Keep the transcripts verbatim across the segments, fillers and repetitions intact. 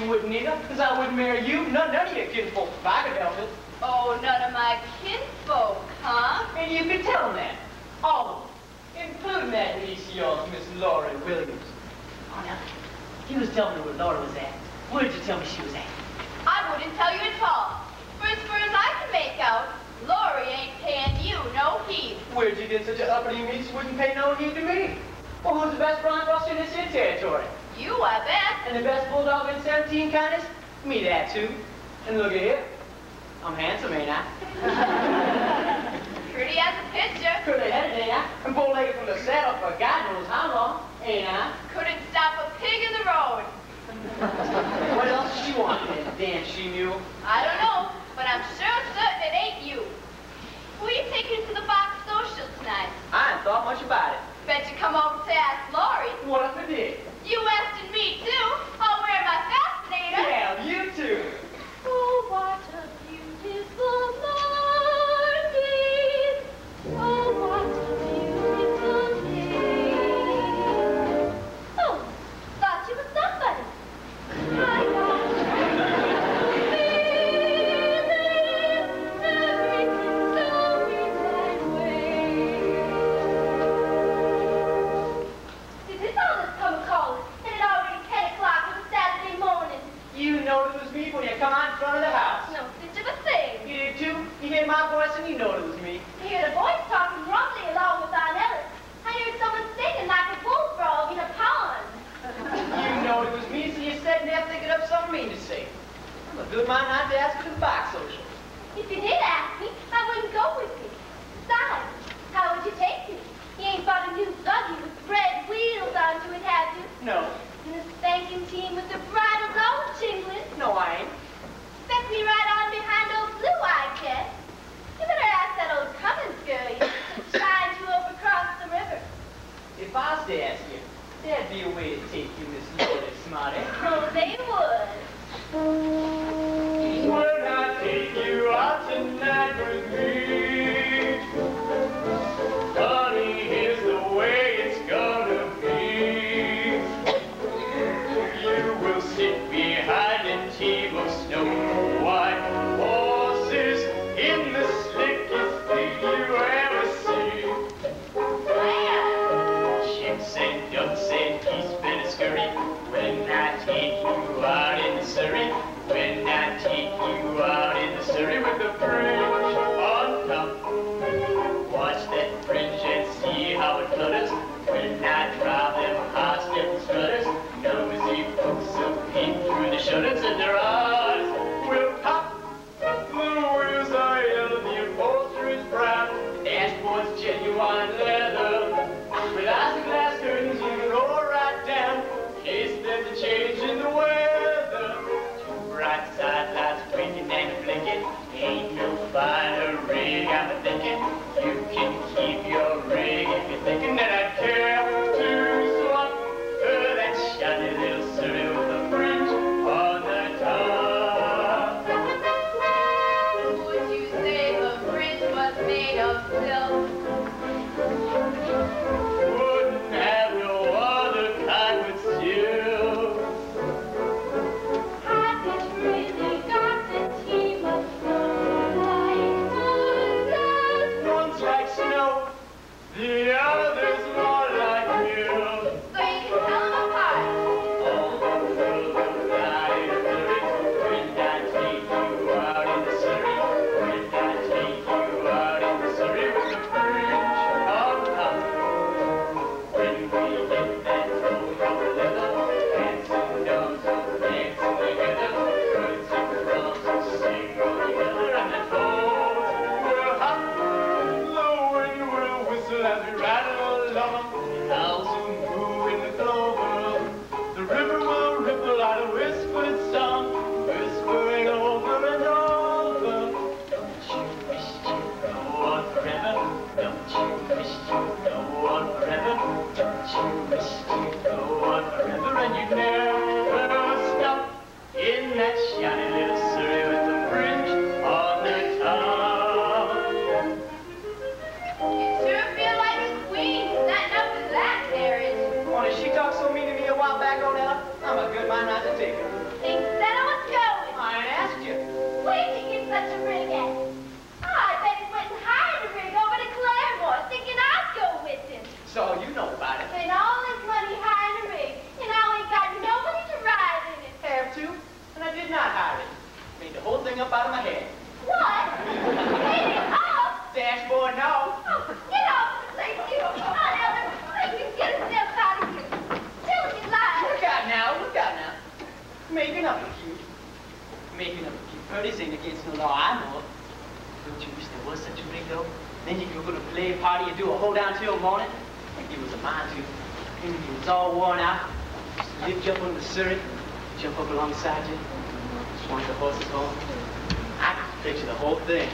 you wouldn't either, because I wouldn't marry you, none, none of your kinfolk, if I could help it. Oh, none of my kinfolk, huh? And you could tell them that. All of them. Including that niece of yours, Miss Laura Williams. Oh, now, you was telling me where Laura was at. Where'd you tell me she was at? I wouldn't tell you at all. For as far as I can make out, Laurie ain't paying you no heed. Where'd you get such a uppity niece who wouldn't pay no heed to me? Well, who's the best bronc in this here territory? You, I bet. And the best bulldog in seventeen counties? Me that, too. And look at here. I'm handsome, ain't I? Pretty as a picture. Curly-headed, ain't I? And bow-legged from the saddle for God knows how long, ain't I? Couldn't stop a pig in the road. What else does she want, then, damn she-mule? I don't know, but I'm sure certain it ain't you. Who are you taking to the box social tonight? I ain't thought much about it. Bet you come over to ask Laurie. What if I did? You asking me, too? I'll wear my fascinator. Yeah, you too. Oh, what a beautiful morning. Oh, what a beautiful day. Oh, thought you was somebody. I got You know it was me when you come out in front of the house. No such of a thing. You did too? You hear my voice and you know it was me. I hear the voice talking grumbly along with Aunt Ellis. I heard someone singing like a bullfrog in a pond. You know it was me, so you're sitting there thinking up something mean to say. I'm a good mind not to ask you to the box social. If you did ask me, I wouldn't go with you. Besides, how would you take me? You ain't bought a new buggy with red wheels onto it, have you? No. And a spanking team with the bridles all jingling? No, I ain't. Expect me right on behind old Blue, I guess. You better ask that old Cummins girl you used to shine you over across the river. If I was to ask you, there'd be a way to take you, Miss Lordy Smarty. Oh, they would. When I take you out tonight with me, honey, here's the way it's gonna be. You will sit behind a team of snow-white horses in the slickest thing you ever see. Chicks and ducks and geese better scurry when I take you out in Surrey. When I take you out in the Surrey with the fringe on top. Watch that fringe and see how it flutters when I drive them high-step strutters. Nosy folks will peek through the shutters and their eyes will pop. The wheels are yellow, the upholstery is brown, the dashboard's genuine leather. With eyes-glass curtains, you can roll right down in case there's a change in the weather. Two bright side lights blinking and blinking. Ain't no finer rig, I'm thinking. You can keep your rig if you're thinking that I'd care to swap uh, that shiny little Surrey with a fringe on the top. Would you say the fringe was made of silk? Wouldn't have no other kind but silk. Have it really got the team of snow-white horses? One's like snow, the other's more like milk. So you can tell them apart. All the world will die in a flurry when I take you out in the Surrey. When I take you out in the Surrey with the fringe on top. When we hit that road of leather, dancing dogs will dancing together. Birds and frogs will sing all together, and the toads will hop. The wind will whistle as we rattle along. The owls will moo in the clover. The river will ripple out a whispered song, whispering over and over. Don't you wish you go on forever? Don't you wish you go on forever? Don't you wish you go on forever? And you'd never stop in that shiny little Surrey with the fringe on the top. You sure feel like a queen standing up in that carriage. Why, she talked so mean to me a while back on Ella, I'm a good mind not to take her. Exactly. Surrey's ain't against no law, I know. Don't you wish there was such a ring, though? Then you could go to play party and do a hold down till morning. Like you was a mind to. And if you was all worn out, just lift you up on the Surrey, jump up alongside you, swing the horses home. I can picture the whole thing.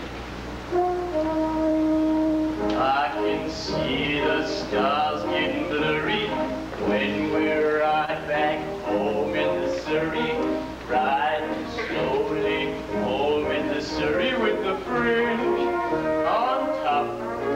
I can see the stars getting blurry when we're right back home in the Surrey, riding slowly home in the Surrey with the fringe on top.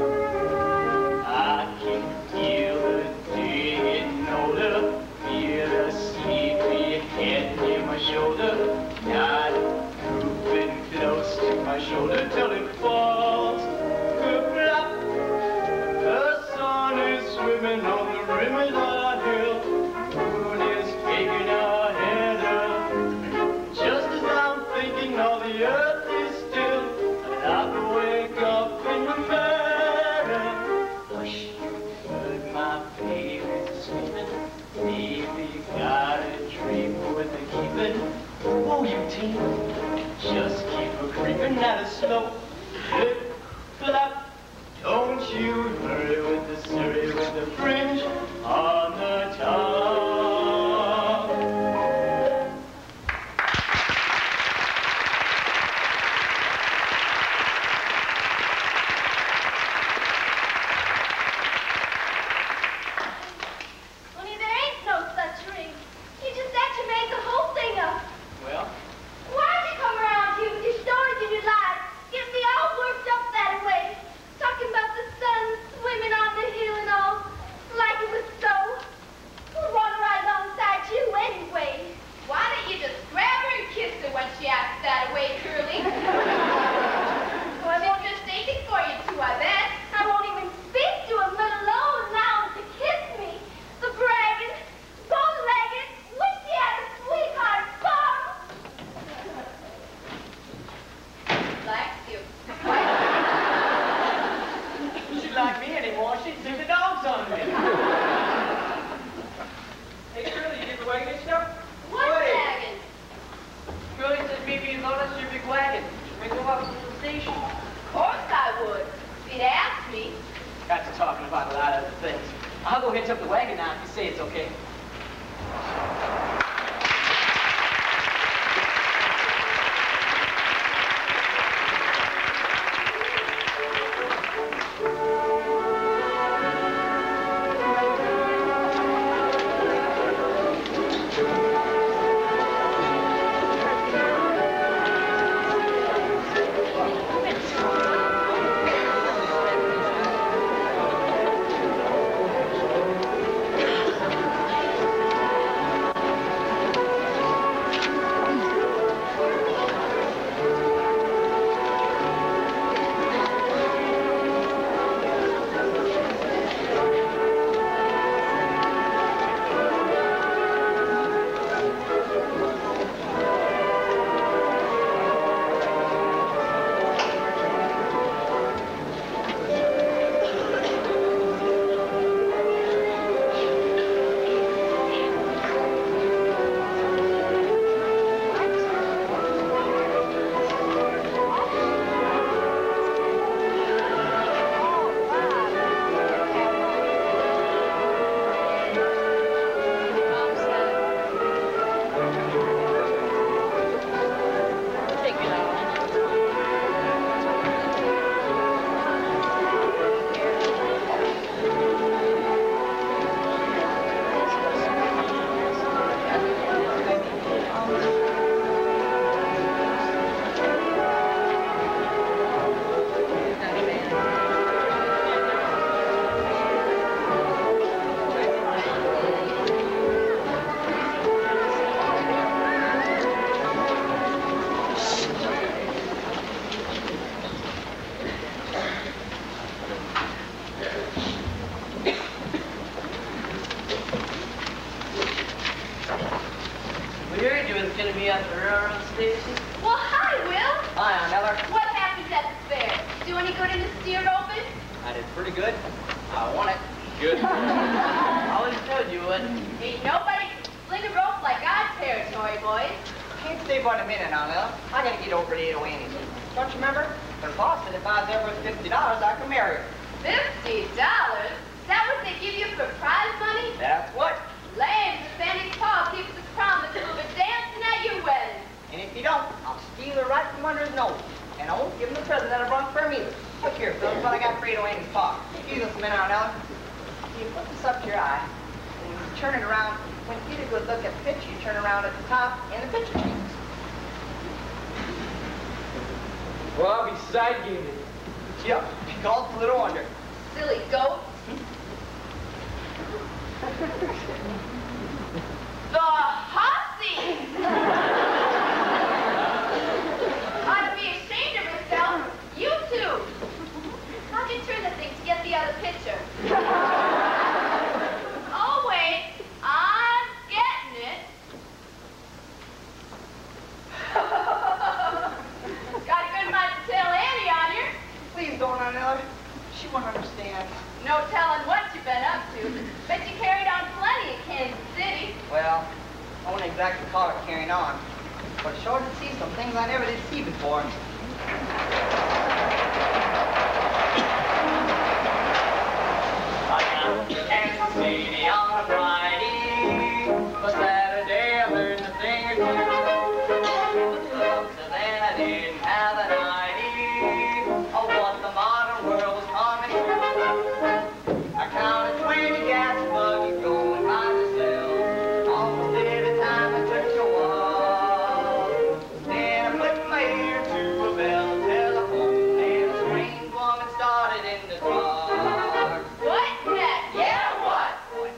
I can feel the day getting older, feel the sleepy head near my shoulder, not drooping close to my shoulder till it falls. Flop. The sun is swimming on the rim of the hill, moon is taking her head up. Just as I'm thinking all the earth is still, and I can wake up in the meadow. Hush, heard my baby sleeping, baby got a dream worth the keeping. Oh, you team, just keep her creeping at a slow flip, flop. Don't you hurry with the Surrey with the fringe on the top. Only there ain't no such ring. You just actually made the whole thing up. Well, Why'd you come around here with your stories and your lies? Get me all worked up that way. Talking about the sun swimming on the hill and all. Like it was so. Who'd run right alongside you anyway? Why don't you just grab her and kiss her when she asks that away, Curly? Well, I She'll won't, just take it for you too, I bet. I won't even speak to him, let alone allow him to kiss me. The bragging, bow-legged, wish he had a sweetheart bum. Likes you. she like me anymore. She'd sing the dogs on me. Hey, Curly, you get the wagon hitched up? What wagon? Curly said maybe you load us your big wagon. We go up to the station. Of course I would. If you'd asked me. Got to talking about a lot of other things. I'll go hitch up the wagon now if you say it's okay. going to be at the railroad station? Well, hi, Will. Hi, Aunt Eller. What happened at the fair? Do any good in the steer open? I did pretty good. I won it. Good. I always told you would. Ain't nobody can sling a rope like our territory, boys. Can't stay but a minute now, Nella. I gotta get over to Ada Laney's. Don't you remember? Her boss said if I was there worth fifty dollars, I could marry her. Fifty dollars? Is that what they give you for prize money? That's what. Lame, if Sandy's pa keeps his promise, he'll be dancing at your wedding. And if you don't, I'll steal her right from under his nose. And I won't give him the present that I brought for him either. Look here, Phil, what I got for Ada Laney's pa. Use this a minute now, Nella. You put this up to your eye, and you turn it around. When you get a good look at the picture, you turn around at the top, and the picture changes. Well, I'll be side gaming. Yep, she calls it a little wonder. Silly goat. The hussy! Ought to be ashamed of herself. You two. How'd you turn the thing to get the other picture? Oh, wait. I'm getting it. Got a good mind to tell Annie on you. Please don't, Nella. She won't understand. No telling what you've been up to. Bet you carried on plenty in Kansas City. Well, I wouldn't exactly call it carrying on, but it sure did see some things I never did see before. I got to Kansas City on a Friday. For Saturday I learned a thing or two. So then I didn't have an idea of what the modern world was coming to. I counted twenty gas buggies going by myself. Almost every time I touched a wall. Then I put my ear to a bell telephone, and a strange woman started in the car. What next? Yeah, what? Boy,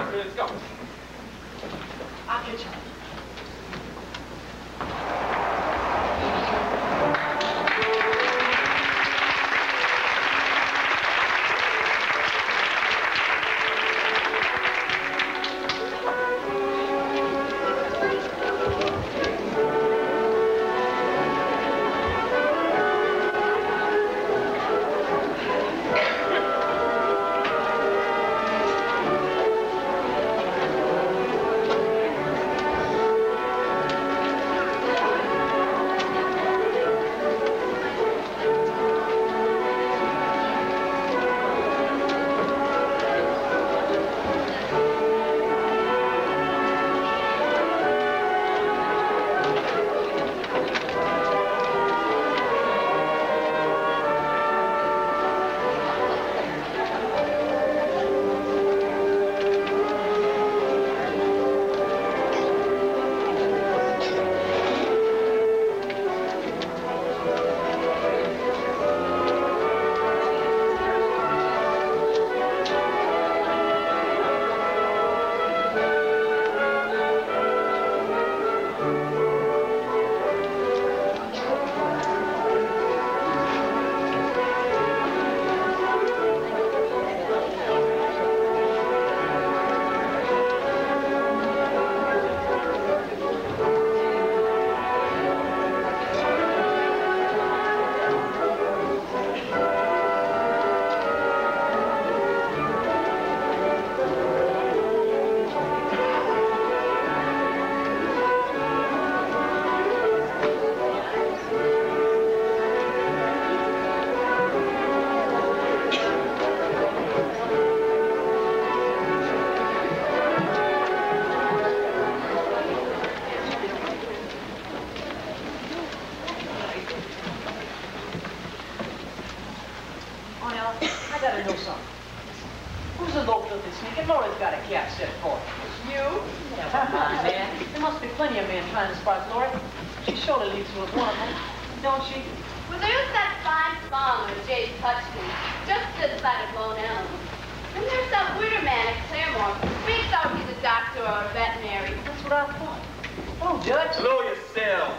on, let's go. I'll catch you. I gotta know something. Who's the low filthy sneak? Laura's got a cap set for it. You? Yeah, come on, man. There must be plenty of men trying to spark Laura. She surely leads with one of them, don't she? Well, there's that fine farmer, Jay Touchton, just this side of Lone Elm. And there's that widow man at Claremore. Makes out he's a doctor or a veterinary. That's what I thought. Oh, Judge. Slow yourself.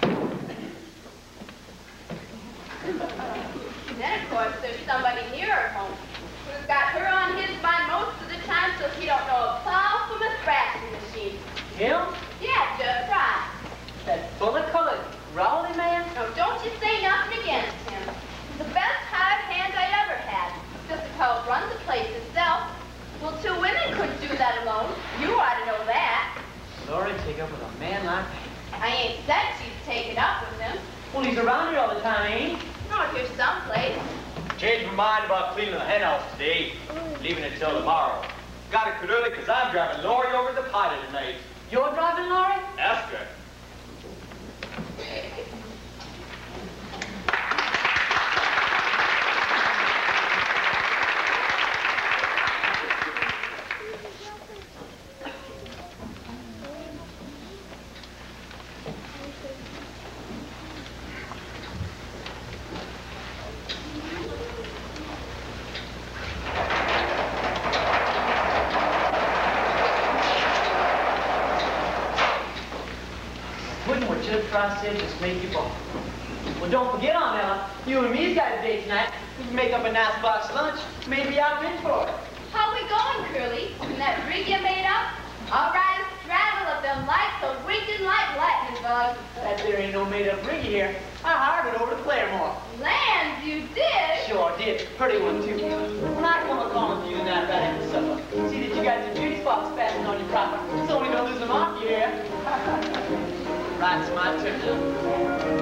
And then, of course, there's somebody near her home who's got her on his mind most of the time so she don't know a plow from a thrashing machine. Him? Yeah, just right. That bullet-colored rowdy man? Now, don't you say nothing against him. He's the best hired hand I ever had. Just as how it runs the place itself. Well, two women couldn't do that alone. You ought to know that. Laura, take up with a man like that. I ain't said she's taken up with him. Well, he's around here all the time, ain't he? Not here someplace. Changed my mind about cleaning the hen house today. Leaving it till tomorrow. Got it quit early because I'm driving Laurie over to the potty tonight. You're driving, Laura? Ask her. I said just make you ball. Well, don't forget, Aunt Ella, you and me's got a date tonight. We can make up a nice box lunch. Maybe I'll pay for it. How we going, Curly? And that rig you made up? I'll ride a straddle of them lights so winking like lightning bugs. That there ain't no made-up rig here. I hired it over to Claremore. Land, you did? Sure did. Pretty one, too. When I come along with you tonight right after supper, see that you got your beauty spots fastened on your proper. So we don't lose them off you here. Right, it's my turn now.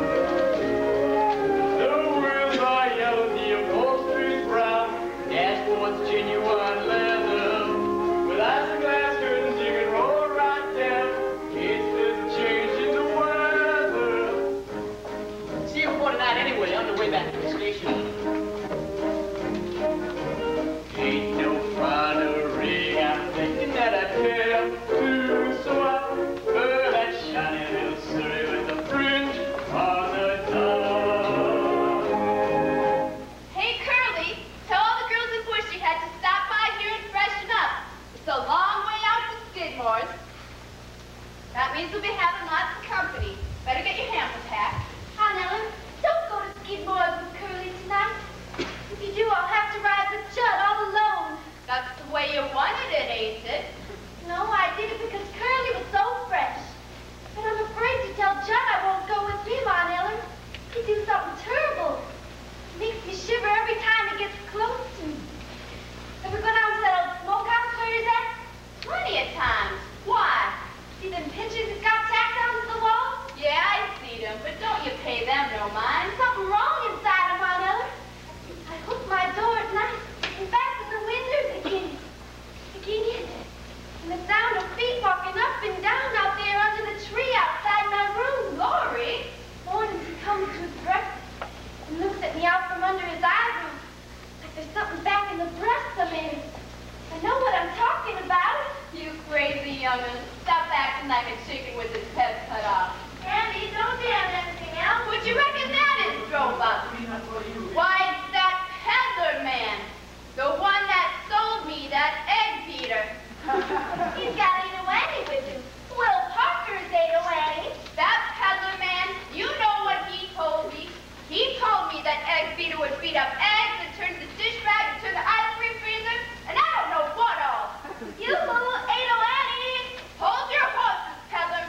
The wheels are yellow, the upholstery's brown, dashboard's genuine leather. With isoglass curtains, you can roll right down. It's this change in the weather. See you before tonight anyway, on the way back to the station. Ain't no finer rig, I'm thinking that I'd pay up to, so I prefer that shiny little Surrey with the fringe on the top. Hey, Curly, tell all the girls in Bushy had to stop by here and freshen up. It's a long way That means we'll be having lots of company. Better get your hampers packed. Aunt Ellen, don't go to Skidmore's with Curly tonight. If you do, I'll have to ride with Judd all alone. That's the way you wanted it, ain't it? No, I did it because Curly was so fresh. But I'm afraid to tell Judd I won't go with him, Aunt Ellen. He'd do something terrible. It makes me shiver every time he gets close to me. Ever go down to that old smokehouse where he's at? Plenty of times. Why? See them pictures he's got tacked onto the wall? Yeah, I see them, but don't you pay them no mind. There's something wrong inside him, Aunt Ellen. I hook my door at night and fasten the windows again. Again. And the sound of feet walking up and down out there under the tree outside my room. Lori? Mornings he comes to his breakfast and looks at me out from under his eyebrows like there's something back in the breast of him. I know what I'm talking about. You crazy young'un. Stop acting like a chicken with its head cut off. Andy, don't damn anything else. What you reckon that is, Drova? Why, it's that peddler man. The one that sold me that egg beater. He's got Ada Wanny with him. Will Parker's Ada Wanny. That peddler man, you know what he told me. He told me that egg beater would beat up eggs and turn the dish bag into the ice cream freezer, and I don't know what all. You little Ada Wanny. Hold your horses, peddler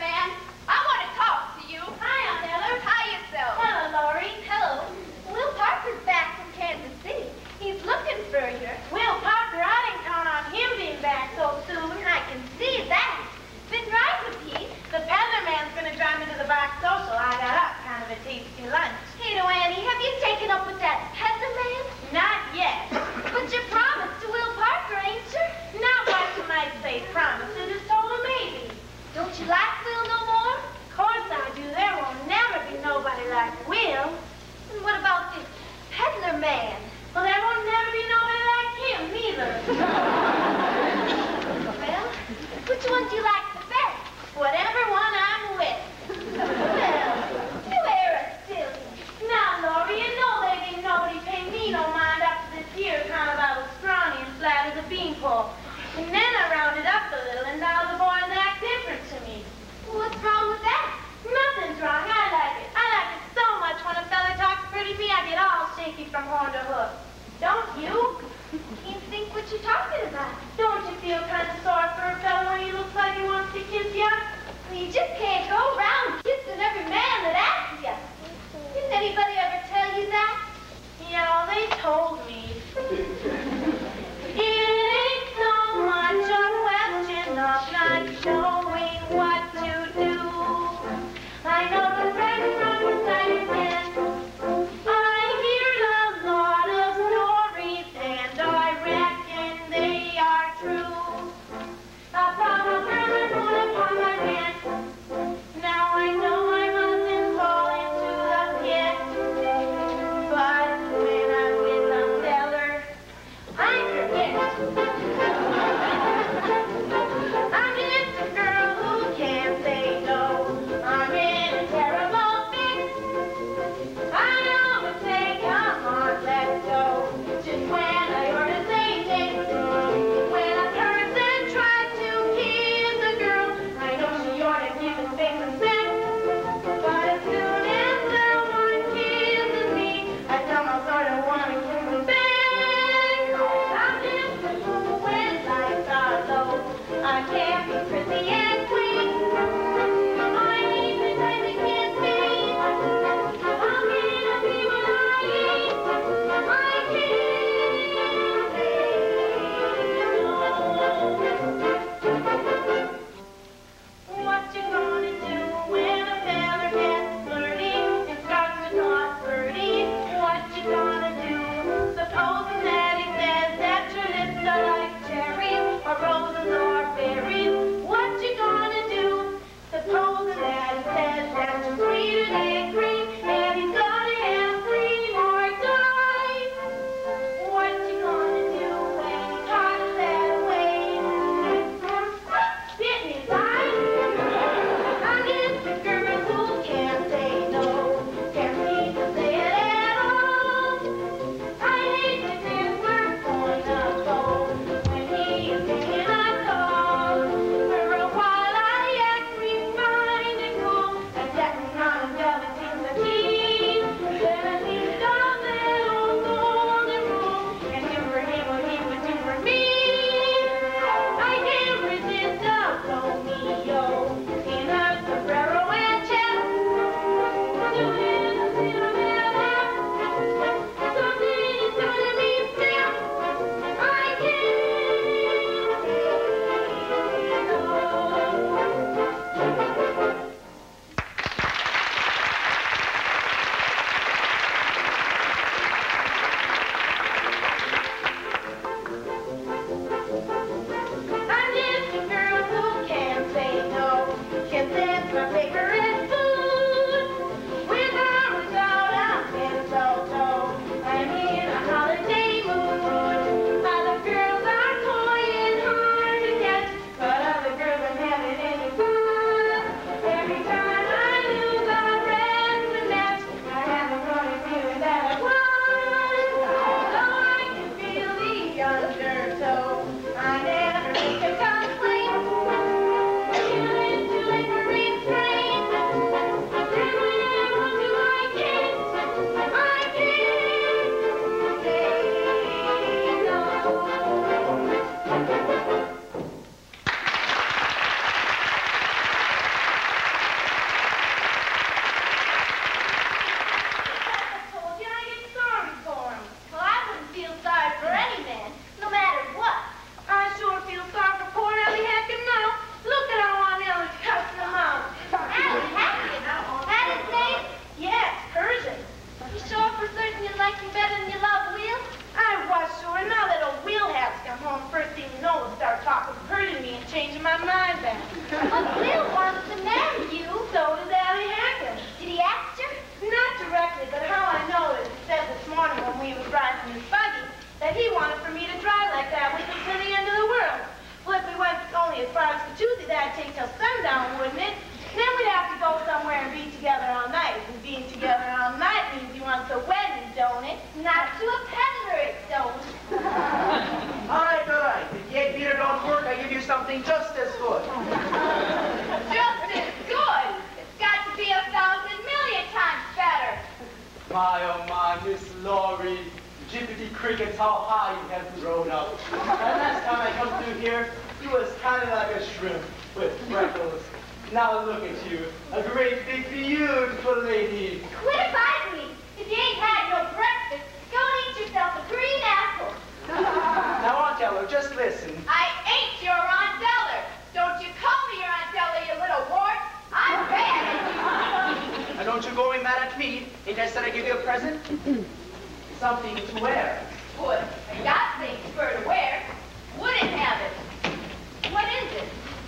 But Bill wants to marry you. So does Allie Hacker. Did he ask you? Not directly, but how I know is he said this morning when we was riding his buggy that he wanted for me to drive like that with him to the end of the world. Well, if we went only as far as Tuesday, that'd take till sundown, wouldn't it? Then we'd have to go somewhere and be together all night. And being together all night means he wants a wedding, don't it? Not to a peddler, it don't. All right, all right. If the egg beater don't work, I give you something just as good. Just as good. It's got to be a thousand million times better. My, oh my, Miss Laurie. Jippity crickets, how high you have grown up. And last time I come through here, you was kind of like a shrimp with freckles. Now look at you, a great big beautiful lady. Quit abiding me. If you ain't had no breakfast, go and eat yourself a green apple. Now, Aunt Ella, just listen. I ain't your Aunt Ella. Don't you call me your Aunt Ella, you little wart. I'm bad at you. And don't you go away mad at me. Ain't I said I give you a present? Something to wear. Would. I got things for to wear. Wouldn't have it. What is it?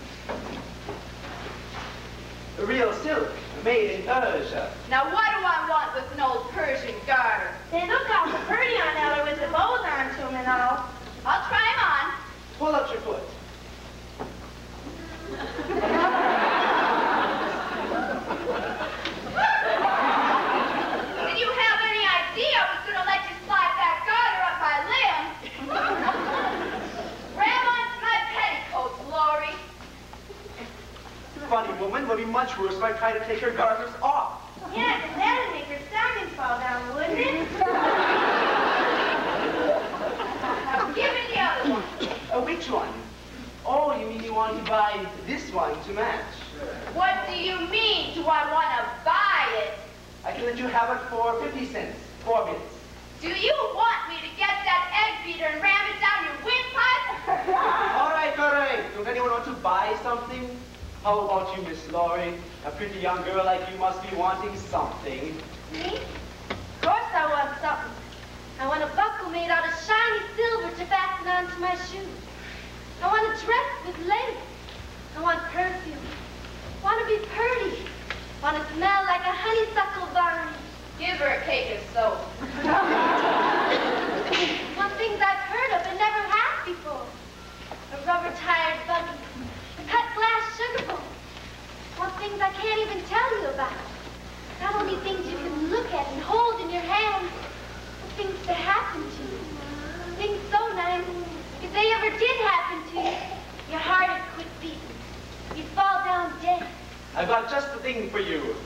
A real silk, made in Persia. Now what do I want with an old Persian garter? They look awful pretty on Ella with the bows on to them and all. I'll try 'em on. Pull up your foot. Did you have any idea I was going to let you slide that garter up my limb? Grab onto my petticoats, Laurie. Funny woman will be much worse if I try to take her garters off. Yeah, 'cause that'd make her stockings fall down, wouldn't it? Now give me the other one. Uh, which one? Oh, you mean you want to buy this one to match? What do you mean, do I want to buy it? I can let you have it for fifty cents, four bits. Do you want me to get that egg beater and ram it down your windpipe? All right, all right. Don't anyone want to buy something? How about you, Miss Laurie? A pretty young girl like you must be wanting something. Me? Of course I want something. I want a buckle made out of shiny silver to fasten onto my shoes. I want a dress with lace. I want perfume. I want to be pretty. I want to smell like a honeysuckle vine. Give her a cake of soap. Want things I've heard of and never had before. A rubber-tired buggy. A cut glass sugar bowl. Want things I can't even tell you about. Not only things you can look at and hold in your hands, but things to happen to you. Things so nice, if they ever did happen to you, your heart would quit beating. You'd fall down dead. I've got just the thing for you.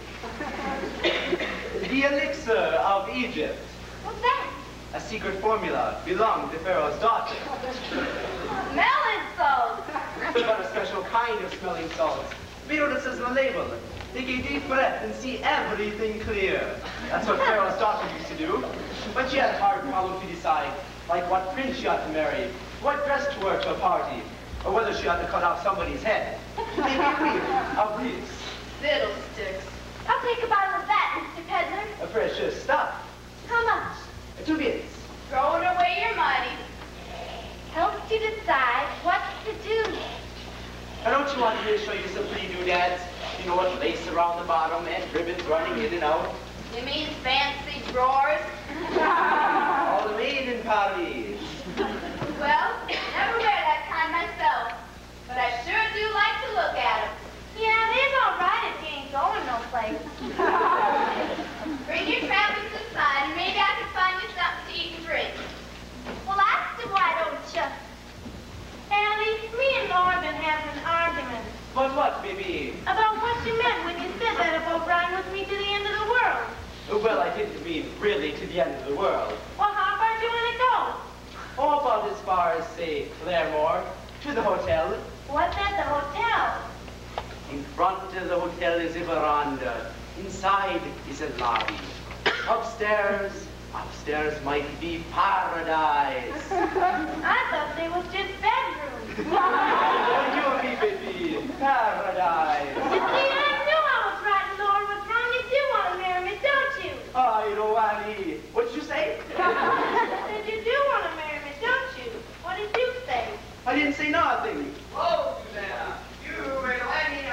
The elixir of Egypt. What's that? A secret formula belonged to Pharaoh's daughter. Melon salt. But a special kind of smelling salts. Read what it says on the label. Take a deep breath and see everything clear. That's what Pharaoh's daughter used to do. But she had a hard problem to decide, like what prince she ought to marry, what dress to wear to a party, or whether she ought to cut off somebody's head. Maybe a queen of this. Fiddlesticks. I'll take a bottle of that, Mister Peddler. A precious stuff. How much? Two bits. Throwing away your money. Helps you decide what to do. Now, don't you want me to show you some pretty doodads? You know, with lace around the bottom and ribbons running in and out? You mean fancy drawers? All the made in Paris. Well, never wear that kind myself. But I sure do like to look at them. Yeah, they's all right if you ain't going no place. Bring your trappings aside and maybe I can find you something to eat and drink. Well, ask him, why don't you? Allie, me and Laura been having an argument But what, baby? about what you meant when you said that about riding with me to the end of the world. Well, I didn't mean really to the end of the world. Well, how far do you want to go? Oh, about as far as, say, Claremore, to the hotel. What's at the hotel? In front of the hotel is a veranda. Inside is a lobby. Upstairs, upstairs might be paradise. I thought they was just bedrooms. Oh, you and me, baby, paradise. You see, I knew I was right, Laura. What time you do want to marry me, don't you? Oh, you know, Annie. What did you say? I said you do want to marry me, don't you? What did you say? I didn't say nothing. Oh, Susanna, you and Lanny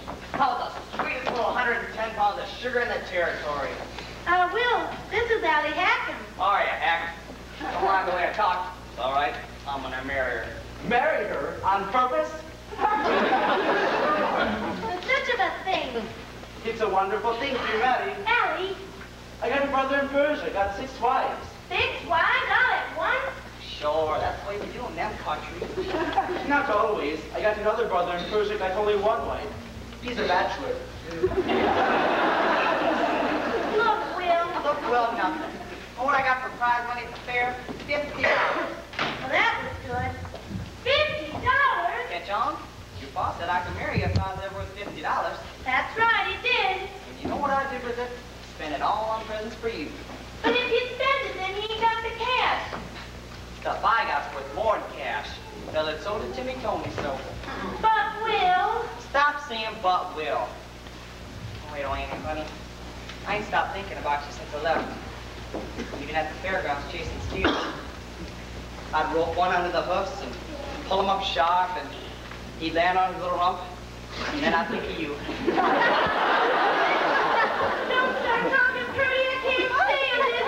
How's the sweetest little one hundred ten pounds of sugar in the territory? Uh, Will, this is Allie Hackham. All right, Hack. Don't mind the way I talk. It's all right. I'm gonna marry her. Marry her on purpose? There's such of a thing. It's a wonderful thing to be married. Allie, I got a brother in Persia, got six wives. six wives all at once? Sure, that's the way we do in them countries. Not always. I got another brother in Persia, got only one wife. He's a bachelor. Look, Will. Look, well, nothing. Know what I got for prize money at the fair? Fifty dollars. Well, that was good. Fifty dollars? Catch on? Your boss said I could marry you if I was ever worth fifty dollars. That's right, he did. And you know what I did with it? Spent it all on presents for you. But if you spend it, then he ain't got the cash. Stuff I got's worth more than cash. Well, it so did Timmy told me so. But, Will, Stop saying but will. Oh, wait, oh, Annie, honey. I ain't stopped thinking about you since I left. Even at the fairgrounds chasing steers. I'd rope one under the hoofs and pull him up sharp, and he'd land on his little rump, and then I'd think of you. don't start talking pretty. I can't stand it.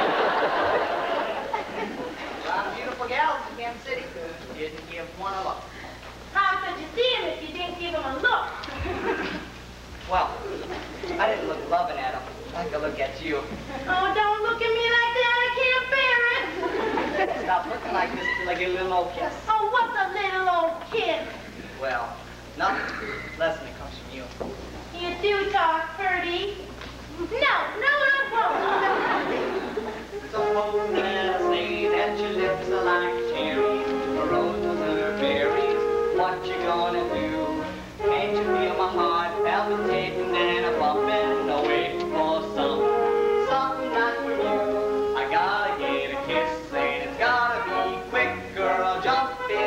A lot of beautiful gals in Kansas City. Didn't give one a look. How could you see him if you didn't give him a look? Well, I didn't look loving at him like I look at you. Oh, don't look at me like that. I can't bear it. Stop looking like this till I get a little old kiss. Oh, what's a little old kid? Well, nothing less than it comes from you. You do talk pretty. No, no, I won't. Suppose that I say that your lips are like cherries, or roses or berries. What you gonna do? Can't you feel my heart palpitating and a bumping away for some, something not for you? I gotta get a kiss and it's gotta be quick, girl. Jump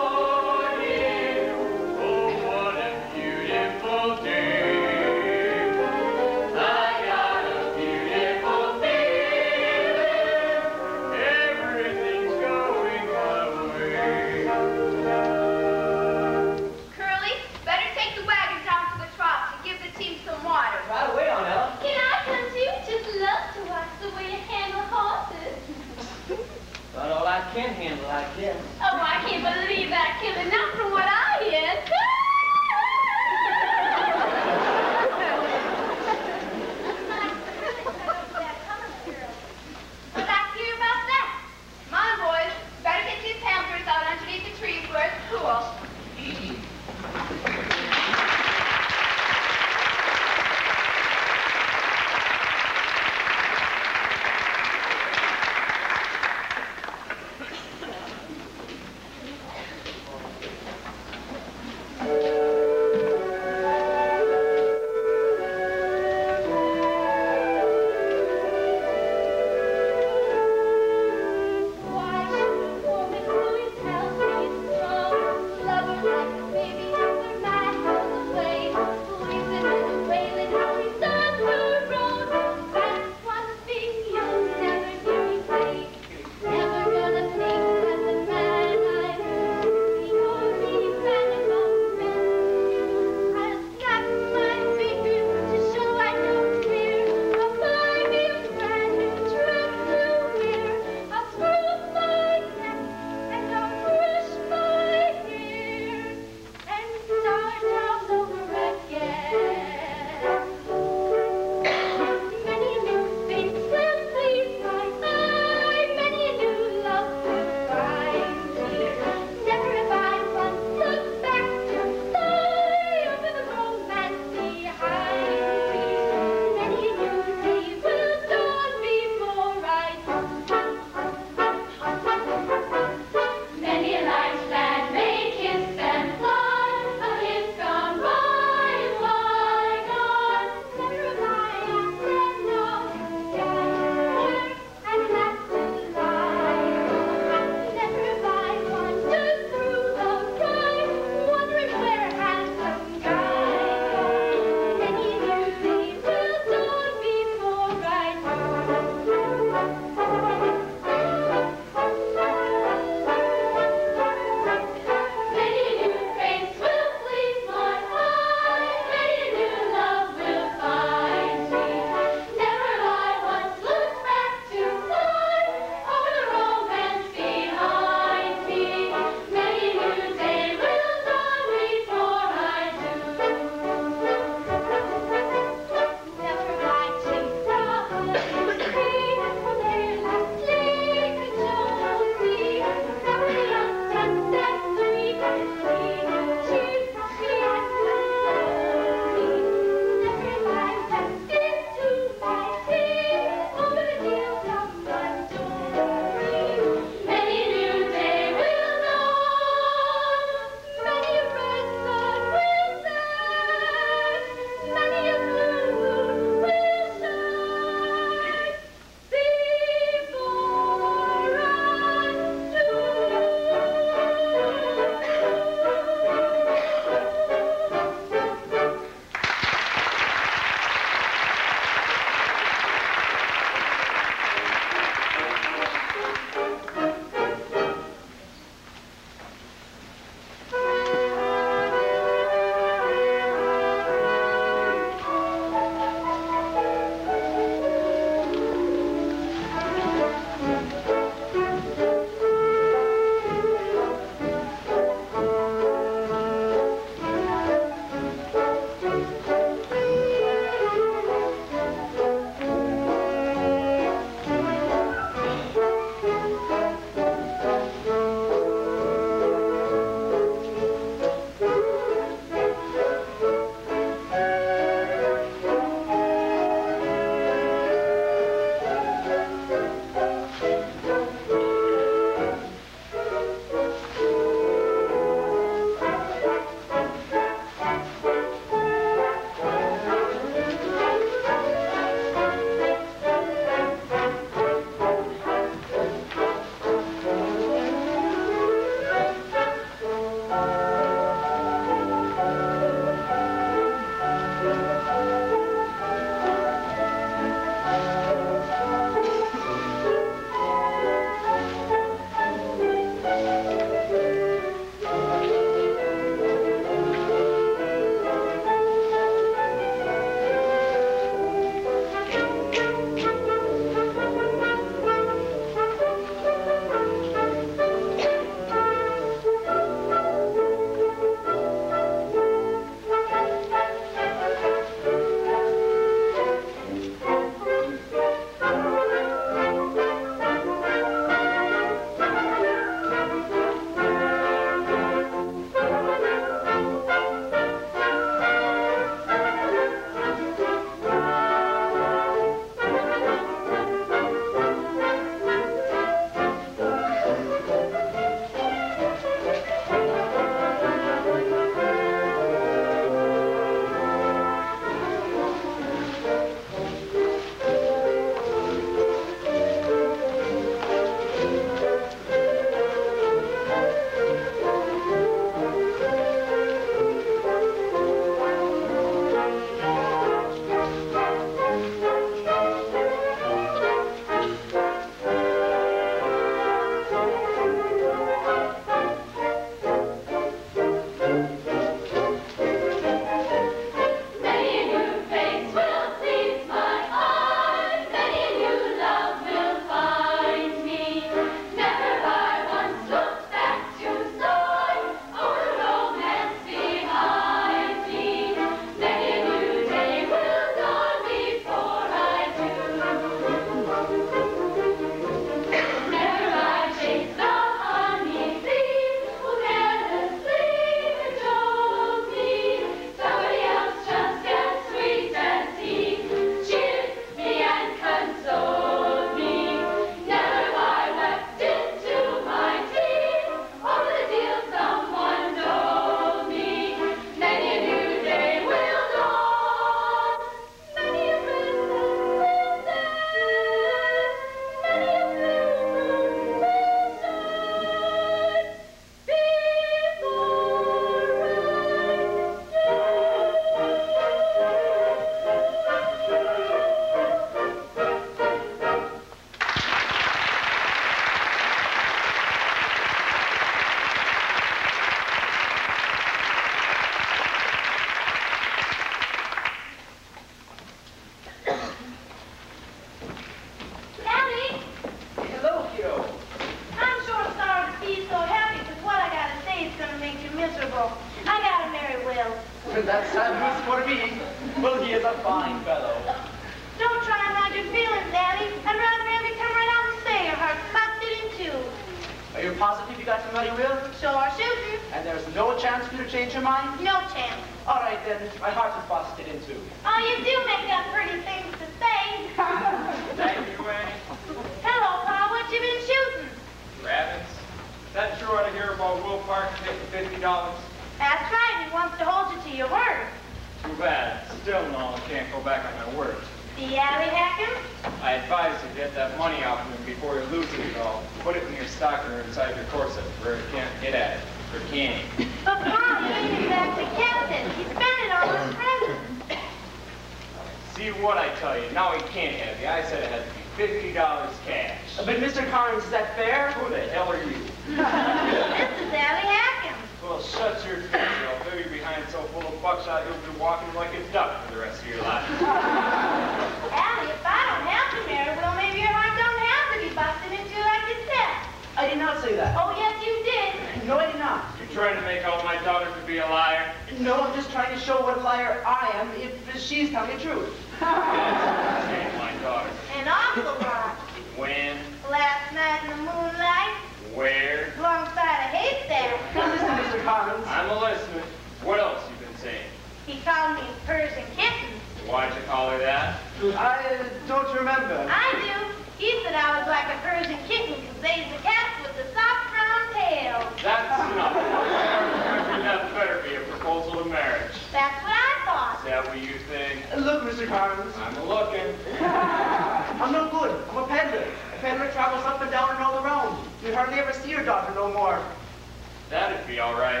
Uncle. I gotta marry Will. That's sad news for me. Well, he is a fine fellow. Don't try and hide your feelings, Daddy. I'd rather have you come right out and say your heart's busted in two. Are you positive you got to marry Will? So are shooting. And there's no chance for you to change your mind? No chance. All right, then. My heart is busted in two. Oh, you do make up pretty things to say. Thank you, Annie. Hello, Pa. What you been shooting? Rabbits. Is that true out of here about Will Park taking fifty dollars? That's right. He wants to hold you to your word. Too bad. Still, no, I can't go back on my word. The alley hacking? I advise you to get that money off of him before you lose it all. Put it in your stocking or inside your corset where he can't get at it. Or can he? But Pa, he ain't exactly captain. He spent it on his presents. See what I tell you. Now he can't have you. I said it had to be fifty dollars cash. But Mister Carnes, is that fair? Who the hell are you? This is alley hacking. Well, shut your face, or I'll leave you behind so full of buckshot you'll be walking like a duck for the rest of your life. Allie, if I don't have to marry Will, maybe your heart don't have to be busted into like you said. I did not say that. Oh, yes, you did. No, I did not. You trying to make out my daughter to be a liar? No, I'm just trying to show what a liar I am if she's telling the truth. Yes, my daughter. An awful lot. When? Last night in the moonlight, Where? alongside a haystack. Now listen, Mister Carnes. I'm a listener. What else you been saying? He called me Persian kitten. Why'd you call her that? I uh, don't remember. I do. He said I was like a Persian kitten because they's a cat with a soft brown tail. That's enough. That better be a proposal to marriage. That's what I Is thought. that what you think? Look, Mister Carnes. I'm a looking. I'm no good. I'm a peddler. A peddler travels up and down and all around. You hardly ever see your daughter no more. That'd be all right.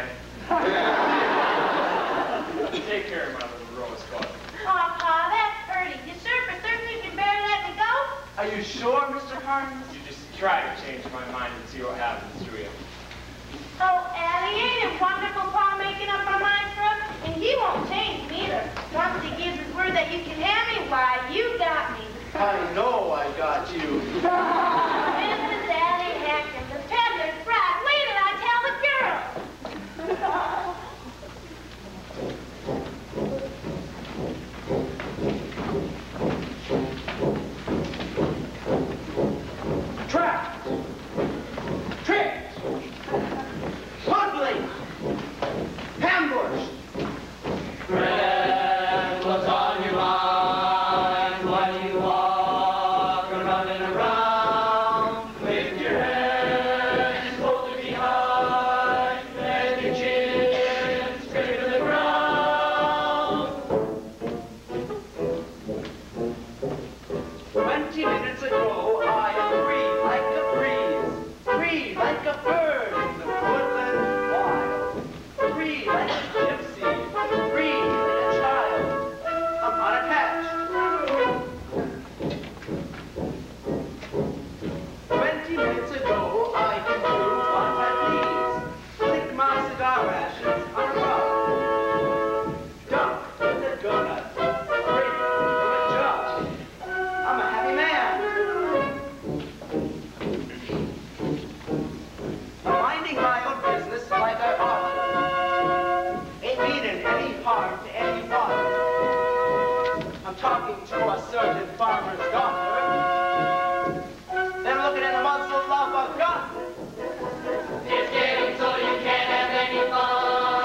Take care of my little rosebud. Oh, Pa, that's pretty. You sure for certain you can bear let me go? Are you sure, Mister Carnes? You just try to change my mind and see what happens to you. Oh, Allie, ain't it wonderful, Pa, making up my mind for us? And he won't change neither. Once he gives his word that you can have me, why, you got me. I know I got you. Missus Allie Hackton, the peddler's bride. Wait till I tell the girl. Trap! Trick! Muddling! Ambush! Friend, what's on your mind? Why do you walk running around with your hands folded behind and your chin straight to the ground? Twenty minutes ago, I am free like a breeze, free like a bird in the woodland wild, free like a gypsy, free like a child. I'm unattached. Twenty minutes ago, I can do what I please, lick my cigar ashes on a rug, dunk with a donut, break with a jug. I'm a happy man. I'm minding my own business like I ought. Ain't meaning any harm to anyone. I'm talking to a certain farmer's daughter. Then looking in the muzzle of a gun. It's getting so you can't have any fun.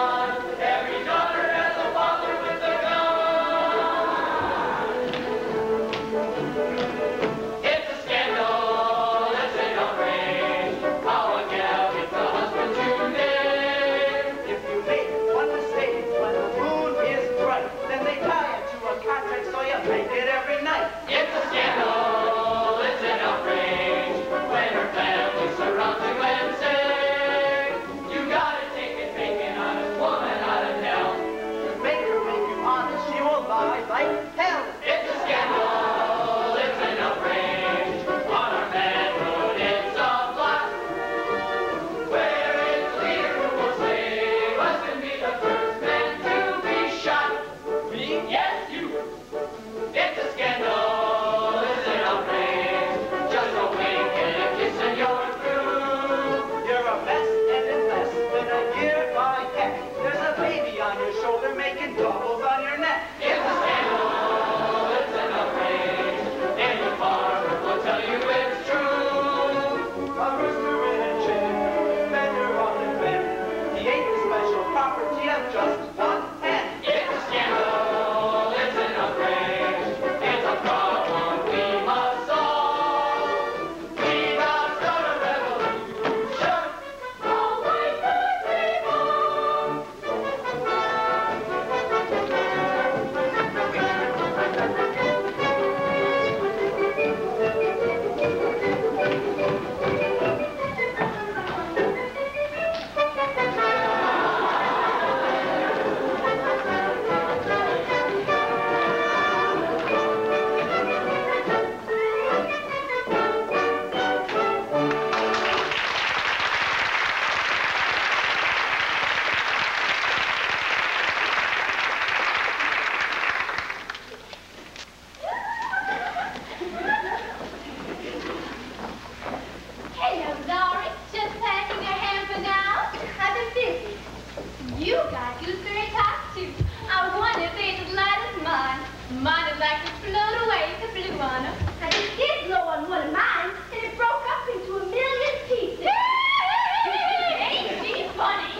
You got gooseberry tops too. I wonder if they's as light as mine. Mine would like to float away to blue on 'em. I just did blow on one of mine, and it broke up into a million pieces. Ain't she funny?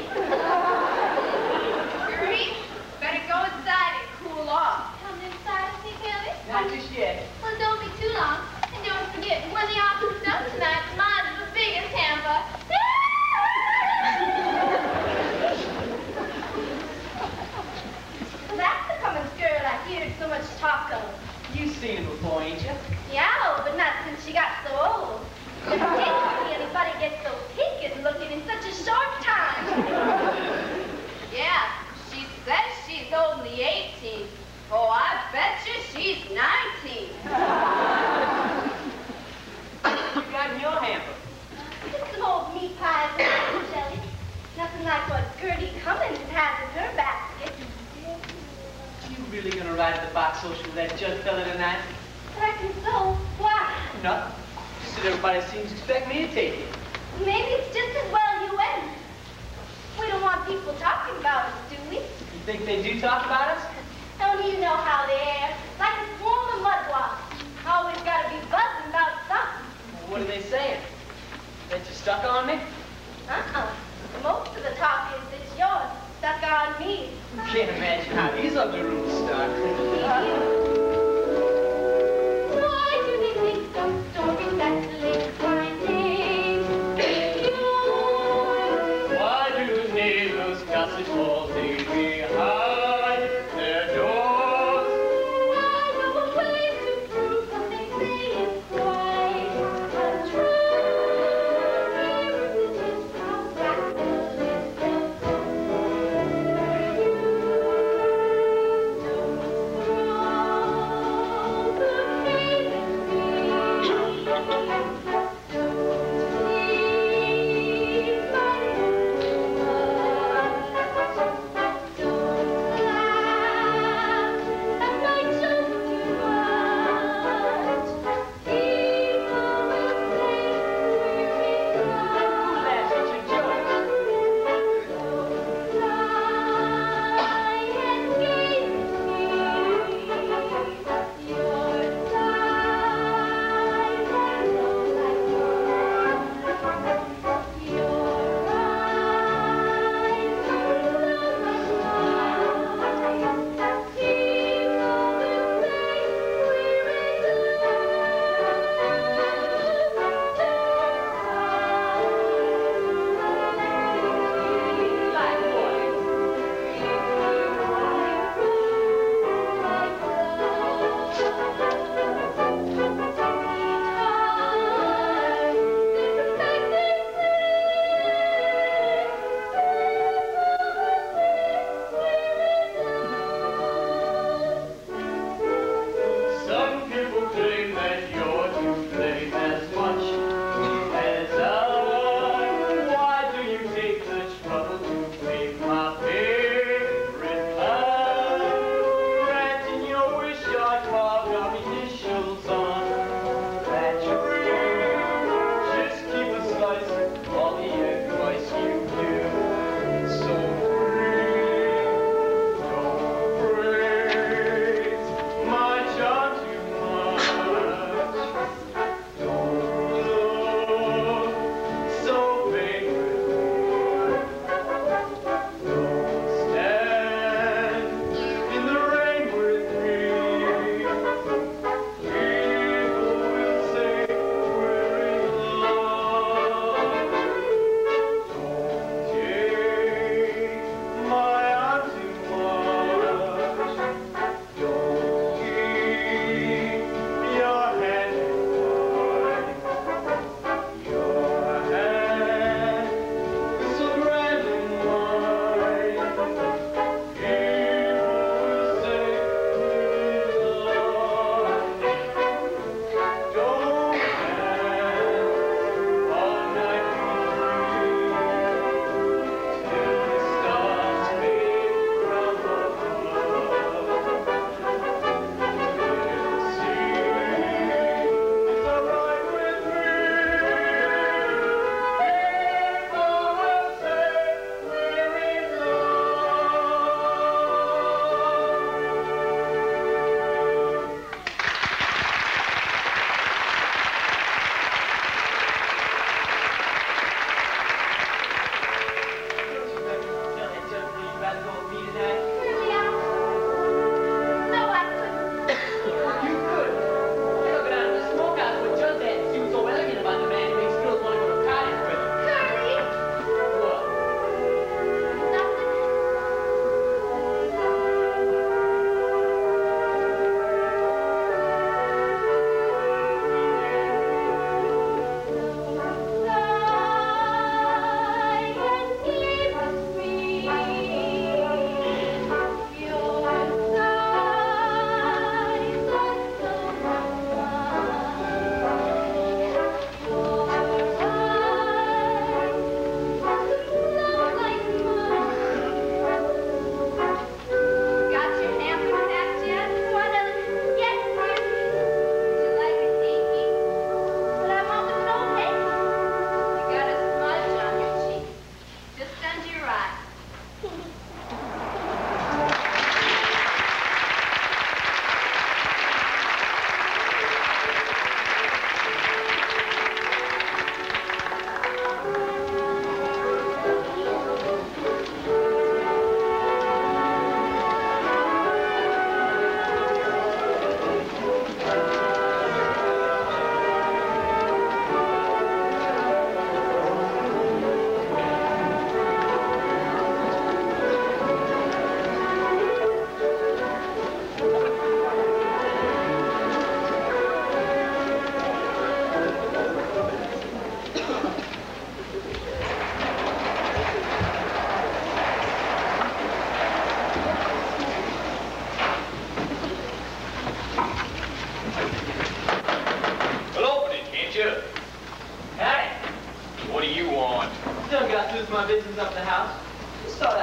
Gertie, better go inside and cool off. Come inside, see, Kelly? Not just yet. Well, don't be too long. And don't forget, when the opera's done tonight, mine's the biggest hamper. That's the common girl I heard so much talk of. You've seen him before, ain't you? Yeah, but not since she got so old. Just can't see anybody get so pink and looking in such a short time. Yeah, she says she's only eighteen. Oh, I bet you she's nineteen. What you got in your hamper? Just some old meat pies and apple jelly. Nothing like what Gertie Cummins has in her basket. You really gonna ride at the box social with that judge fella tonight? Reckon so. Why? No. Just that everybody seems to expect me to take it. Maybe it's just as well you went. We don't want people talking about us, do we? You think they do talk about us? Don't you know how they are? Like a swarm of mudwasps. Always gotta be buzzing about something. Well, what are they saying? That you stuck on me? Uh-uh. Most of the talk is that you're stuck on me. You can't imagine how these ugly rooms start. Why do they think some stories that the late finding? Why do neighbors gossip all day behind their doors? I know a way to prove what they say is right. Untrue. Messages come back the list of Don't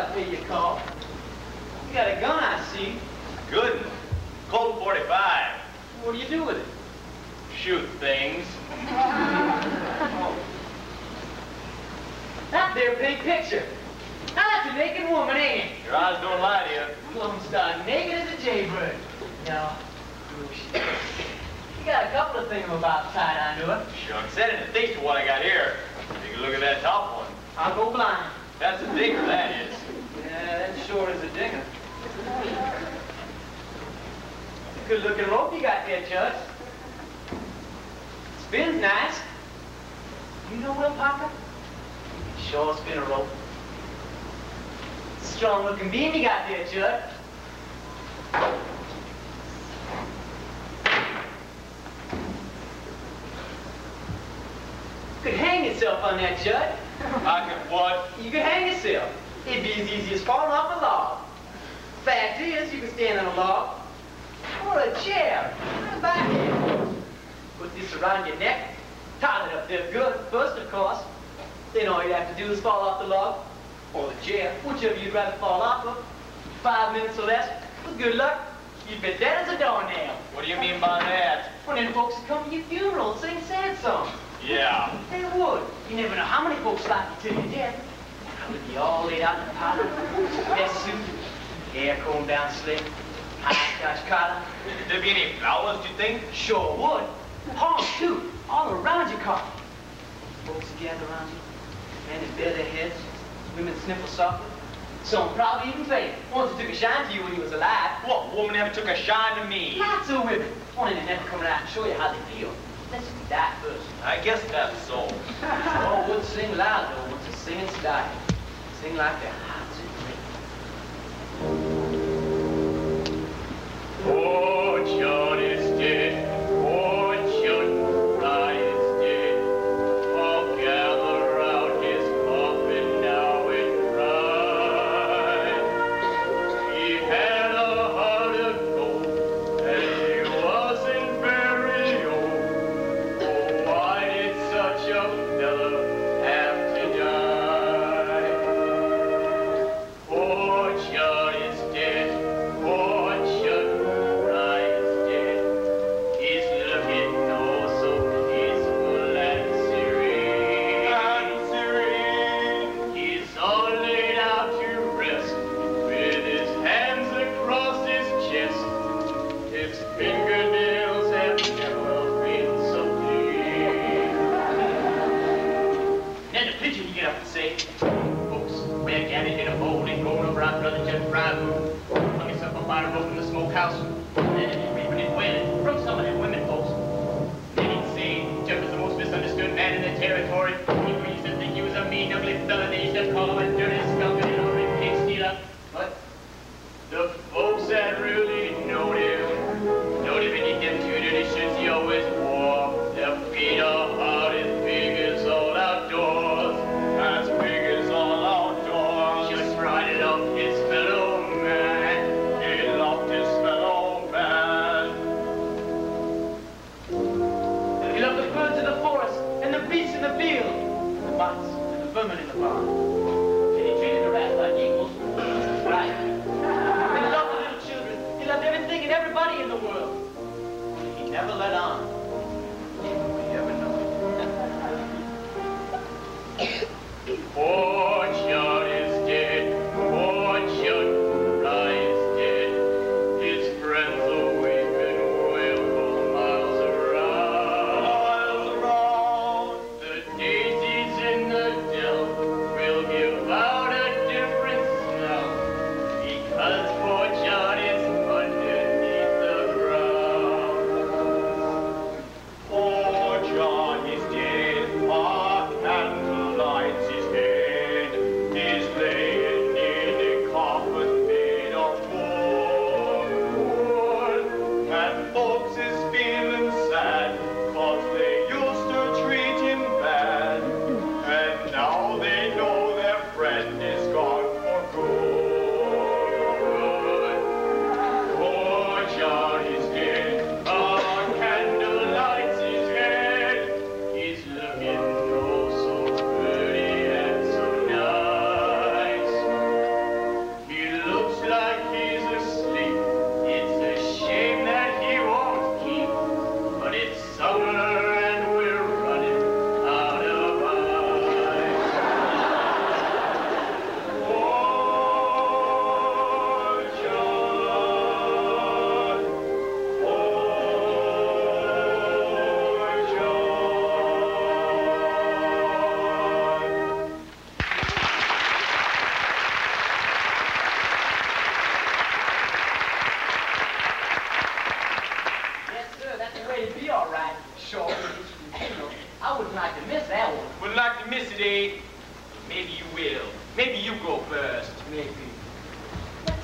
I pay your call. You got a gun, I see. Good. Colt forty-five. What do you do with it? Shoot things. That there big picture. Now that's a naked woman, ain't it? Your eyes don't lie to you. Plum star, naked as a jaybird. Now, you got a couple of things about tied onto it. Shucks, that ain't a thing to what I got here. Take a look at that top one. I'll go blind. That's a dinger, that is. Yeah, that sure is a dinger. Good looking rope you got there, Judge. Spins nice. You know Will Parker? You can sure spin a rope. Strong looking beam you got there, Judge. You could hang yourself on that, Judge. I can what? You could hang yourself. It'd be as easy as falling off a log. Fact is, you can stand on a log. Or a chair. Right back here. Put this around your neck. Tie it up there good. First, of course. Then all you have to do is fall off the log. Or the chair. Whichever you'd rather fall off of. Five minutes or less. With good luck, you'd be dead as a doornail. What do you mean by that? Well, then folks would come to your funeral and sing sad songs. Yeah. They would. You never know how many folks like you till you're dead. Probably be all laid out in the powder. Best suit. Hair combed down slick. High scotch collar. Would there be any flowers, do you think? Sure would. Palms, too. All around your car. Folks would gather around you. Men would bare their heads. Women sniffle softly. Some probably even faint. Once took a shine to you when you was alive. What woman ever took a shine to me? Lots of women. Only they never come around and show you how they feel. Unless you die first. I guess that's so. Oh, wouldn't sing loud, though, once the singing's started. Sing like their hearts are great. Poor John is dead. Poor John Fry is dead. All gather round his coffin now and cry. He had a heart of gold, and he wasn't very old. Oh, why did such a fella have to die? Poor John is dead. Poor John Fry is dead. He's looking oh so peaceful and serene. And serene. He's all laid out to rest, with his hands across his chest. His fingernails have never been so clean. Then the pigeon you get up and say, folks, we're gathered in a bowl and going over our brother Judge Fry's room. Hung himself up by the rope in the smokehouse. And then he'd reaping and wailing from some of them women folks. Then he'd say, Judge was the most misunderstood man in the territory. People used to think he was a mean, ugly fella. They used to call him a dirty skunk and an ornery pig stealer. But the folks that really knowed him, knowed him beneath them two dirty shirts he always wore. Their feet are hard as big as all outdoors. As big as all outdoors. Just right it up his fellow man. He loved his fellow man. He loved the birds in the forest, and the beasts in the field, and the mice, and the vermin in the barn. And he treated the rats like equals. Right. He loved the little children. He loved everything and everybody in the world. He never let on. We ever know it. Poor John is dead. Poor John Fry is dead. His friends are weeping well for miles around. Miles around. The daisies in the dell will give out a different smell, because poor John is underneath the ground.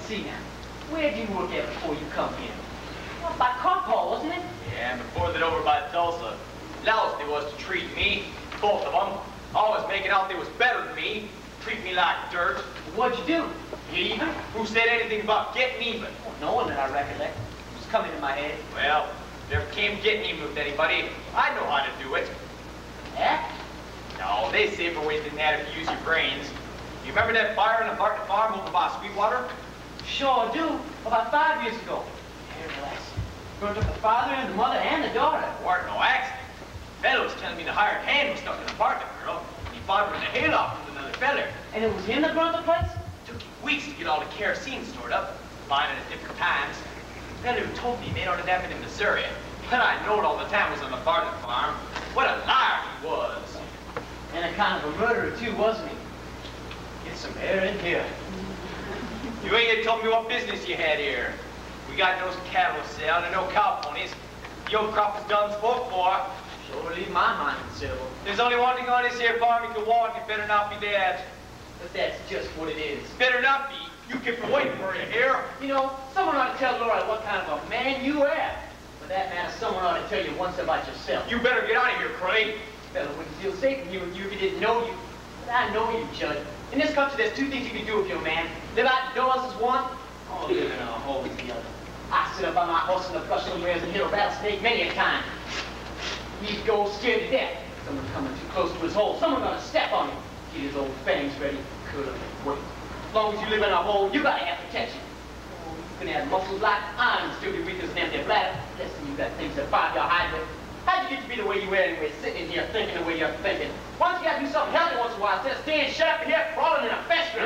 see now. Where did you work at before you come here? Well, by Carpaw, wasn't it? Yeah, and before that over by Tulsa. Lousy they was to treat me, both of them. Always making out they was better than me. Treat me like dirt. What'd you do? Get even? Who said anything about getting even? Well, no one that I recollect. It was coming in my head. Well, never came getting even with anybody. I know how to do it. Yeah? No, they safer ways than that if you use your brains. You remember that fire in the Barton farm over by Sweetwater? Sure do. About five years ago. Here, relax. Burnt up the father and the mother and the daughter. It weren't no accident. Fellow was telling me the hired hand was stuck in the apartment, girl. He fought her in the hayloft with another feller. And it was him that burnt the place? Took him weeks to get all the kerosene stored up, buying it at different times. The feller who told me he made all of that in Missouri. But I knowed all the time was on the Barton farm. What a liar he was. And a kind of a murderer, too, wasn't he? Get some air in here. You ain't yet told me what business you had here. We got no cattle to sell and no cow ponies. The old crop is done spoke for. Sure leave my mind considerable. There's only one thing on this here farm you can want, and it better not be that. But that's just what it is. Better not be. You keep waiting for you here. You know, someone ought to tell Laura what kind of a man you are. For that matter, someone ought to tell you once about yourself. You better get out of here, Craig. Fellow wouldn't feel safe from you if you if he didn't know you. But I know you, Judge. In this country, there's two things you can do with your man. Live outdoors is one, or live in a hole is the other. I sit up on my horse in the brush somewhere and hit a rattlesnake many a time. He'd go scared to death. Someone coming too close to his hole. Someone gonna step on him. Get his old fangs ready. Curl up and wait. As long as you live in a hole, you gotta have protection. You can have muscles like iron and still be weak as an empty bladder. Listen, you got things that five your hide with. How'd you get to be the way you were anyway, sitting in here thinking the way you're thinking? Why don't you gotta do something healthy once in a while instead of staying shut up in here crawling in a fester?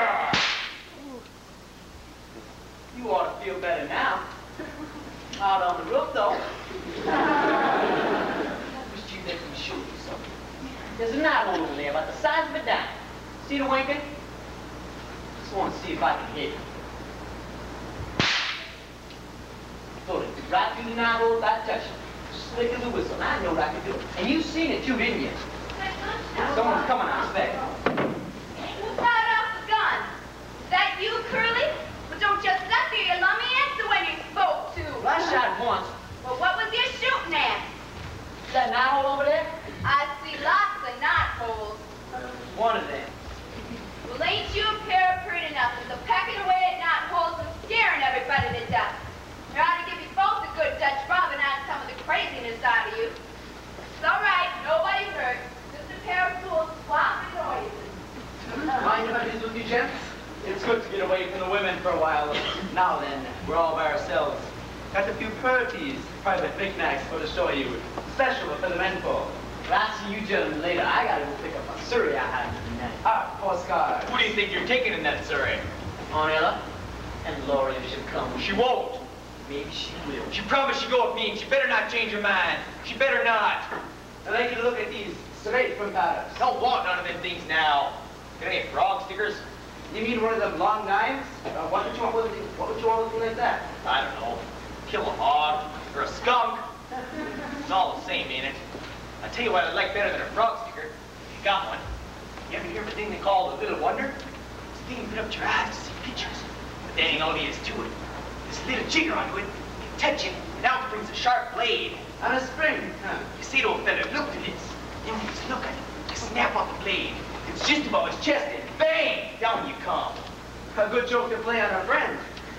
You ought to feel better now. Out on the roof, though. Wish you let me show you something. There's a knot hole over there about the size of a dime. See the winking? Just want to see if I can hit it. Pull it right through the knot hole without touching. Slick as a whistle. I know I can do it. And you've seen it too, didn't you? Someone's coming, I expect. Who fired off the gun? Is that you, Curly? Well, don't just sit there. You let me answer when you're spoke to. Well, I shot once. Well, what was you shooting at? Is that knot hole over there? I see lots of knot holes. One of them. Well, ain't you a pair of pretty nothings, a pecking away at knot holes and scaring everybody to death. I ought to give you both a good Dutch rubbing on some of the craziness out of you. It's all right, nobody's hurt. Just a pair of fools swapping noises. Mind if I visit with you, gents? It's good to get away from the women for a while. Now then, we're all by ourselves. Got a few purties, private knickknacks for to show you. Special for the men folk. Well, I'll see you gentlemen later. I gotta go pick up a Surrey I had tonight. Ah, postcard. Who do you think you're taking in that Surrey? Aunt Ella and Laura if she'll come. She won't. Maybe she will. She promised she'd go with me, and she better not change her mind. She better not. I'd like you to look at these straight from Paris. Don't want none of them things now. Got any frog stickers? You mean one of them long knives? Uh, what would you want with it? What would you want with it like that? I don't know. Kill a hog or a skunk. It's all the same, ain't it? I tell you what I'd like better than a frog sticker. If you got one. You ever hear of a thing they call the Little Wonder? It's a thing you put up to your eyes to see pictures. But that ain't all there is to it. There's a little jigger onto it. You touch it, and out brings a sharp blade. On a spring, huh? You see, old fella, look at this. You just look at it. You snap off the blade. It's just above his chest, and bang! Down you come. A good joke to play on a friend.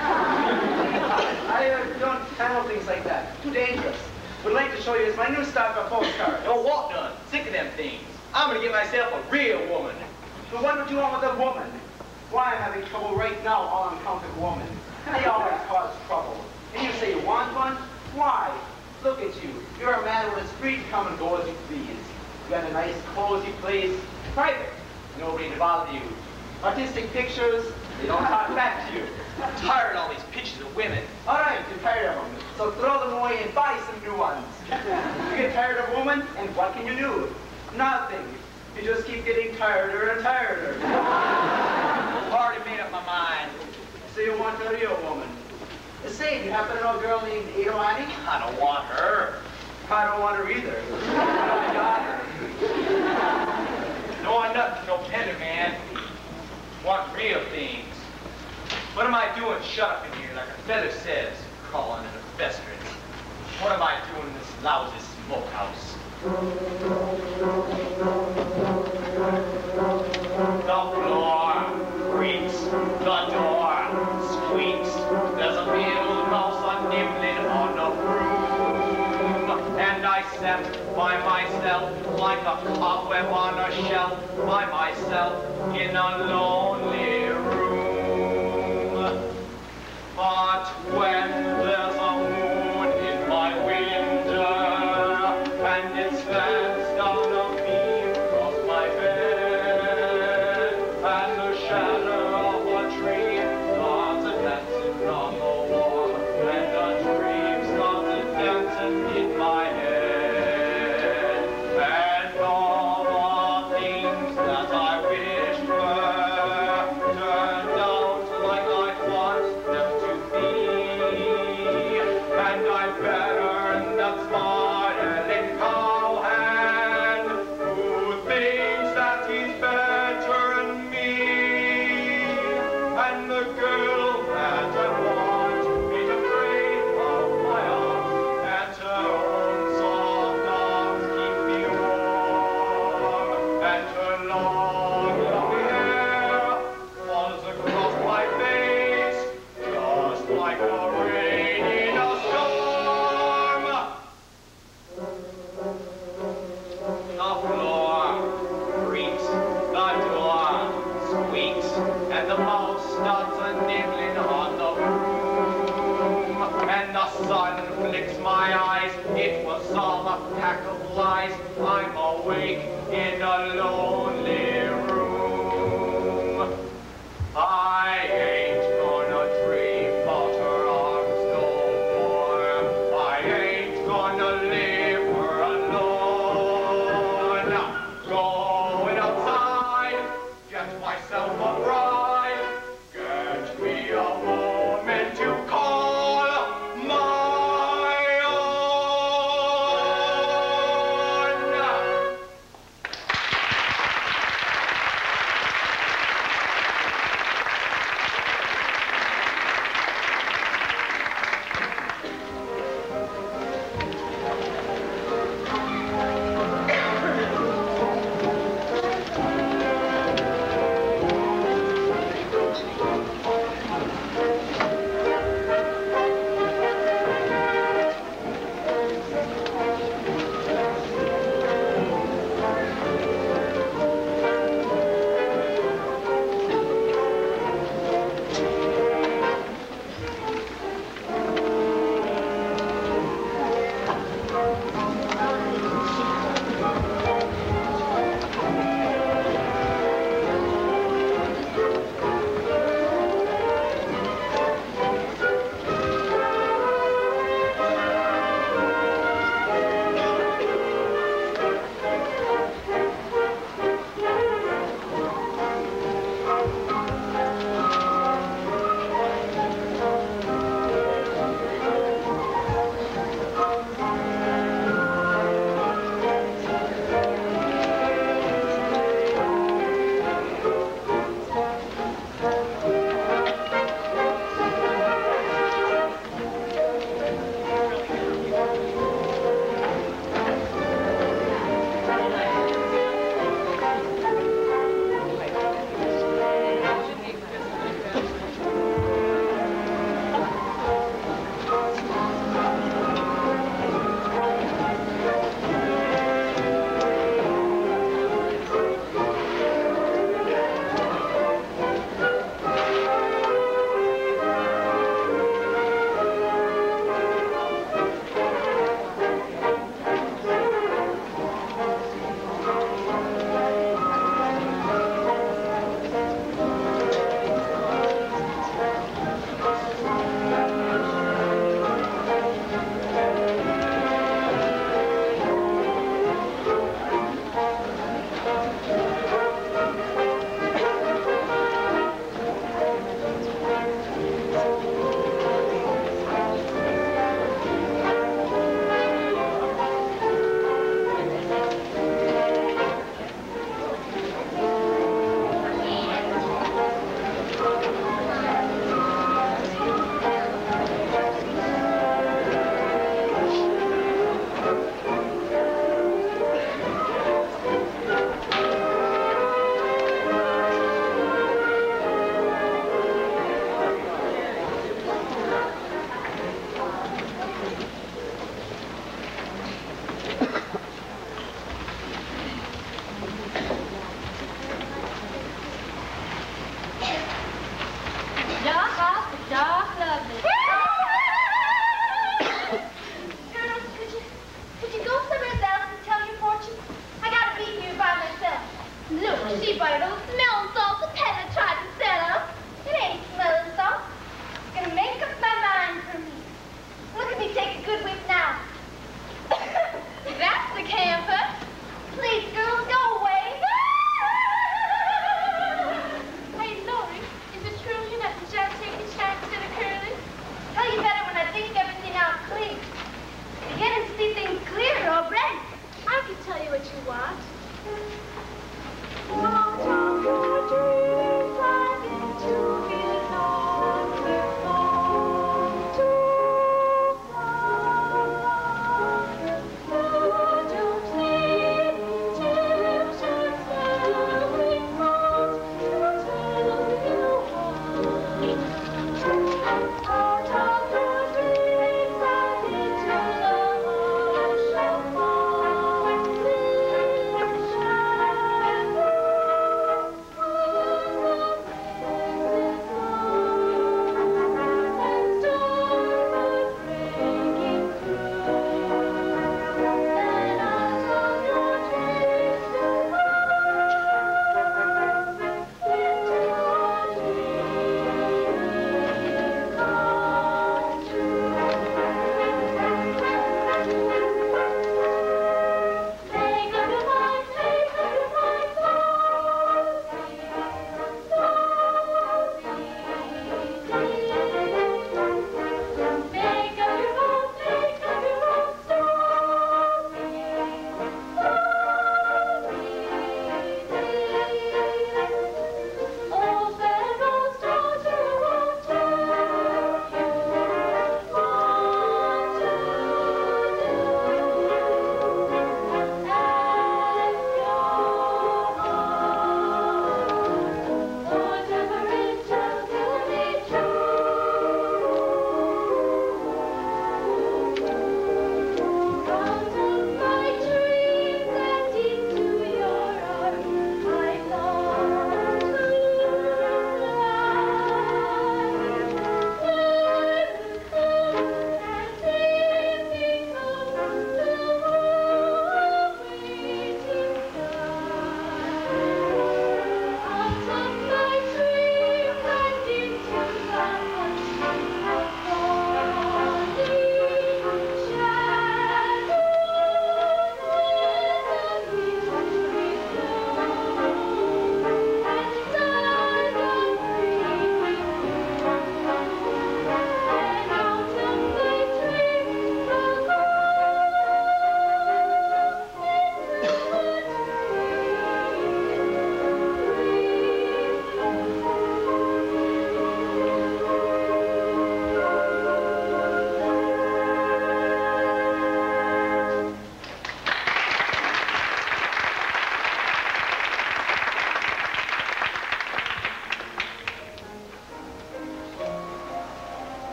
I uh, don't handle things like that. Too dangerous. Would like to show you it's my new stock of postcards. Don't want none. Sick of them things. I'm gonna get myself a real woman. But what would you want with a woman? Why I'm having trouble right now on account of woman. They always cause trouble. And you say you want one? Why? Look at you. You're a man with a free to come and go as you please. You got a nice cozy place. Private. Nobody to bother you. Artistic pictures, they don't talk back to you. I'm tired of all these pictures of women. All right, you're tired of them. So throw them away and buy some new ones. You get tired of women, and what can you do? Nothing. You just keep getting tireder and tireder. I've already made up my mind. So you want a real woman. Say, do you happen to know a girl named Ada Annie? I don't want her. I don't want her either. I got her. No, I'm not no tender man. Want real things. What am I doing shut up in here like a feather says, crawling in a festering? What am I doing in this lousy smokehouse? The floor creaks, the door squeaks. There's a little mouse a-nibbling on a broom. And I sat by myself like a cobweb on a shelf, by myself in a lonely room. But when there's a moon in my window and it slants down on me across my bed, and the shadow of a tree starts a dancing on the wall, and a dream starts a dancing in my head, and all the things that I wished were turned out like I want them to be, and I'm better than that smiling cowhand who thinks that he's better than me, and the girl that I want ain't afraid of my arms, and her own soft arms keep me warm, and her long, long hair falls across my face just like a rain in a storm. The floor creaks, the door squeaks, and the mouse starts a-nibbling on the broom. And the sun flicks my eyes, it was all a pack of lies. I'm awake in a lonely room. I ain't gonna dream about her arms no more. I ain't gonna leave her alone. Going outside, get myself a bride, get me a woman to call my own.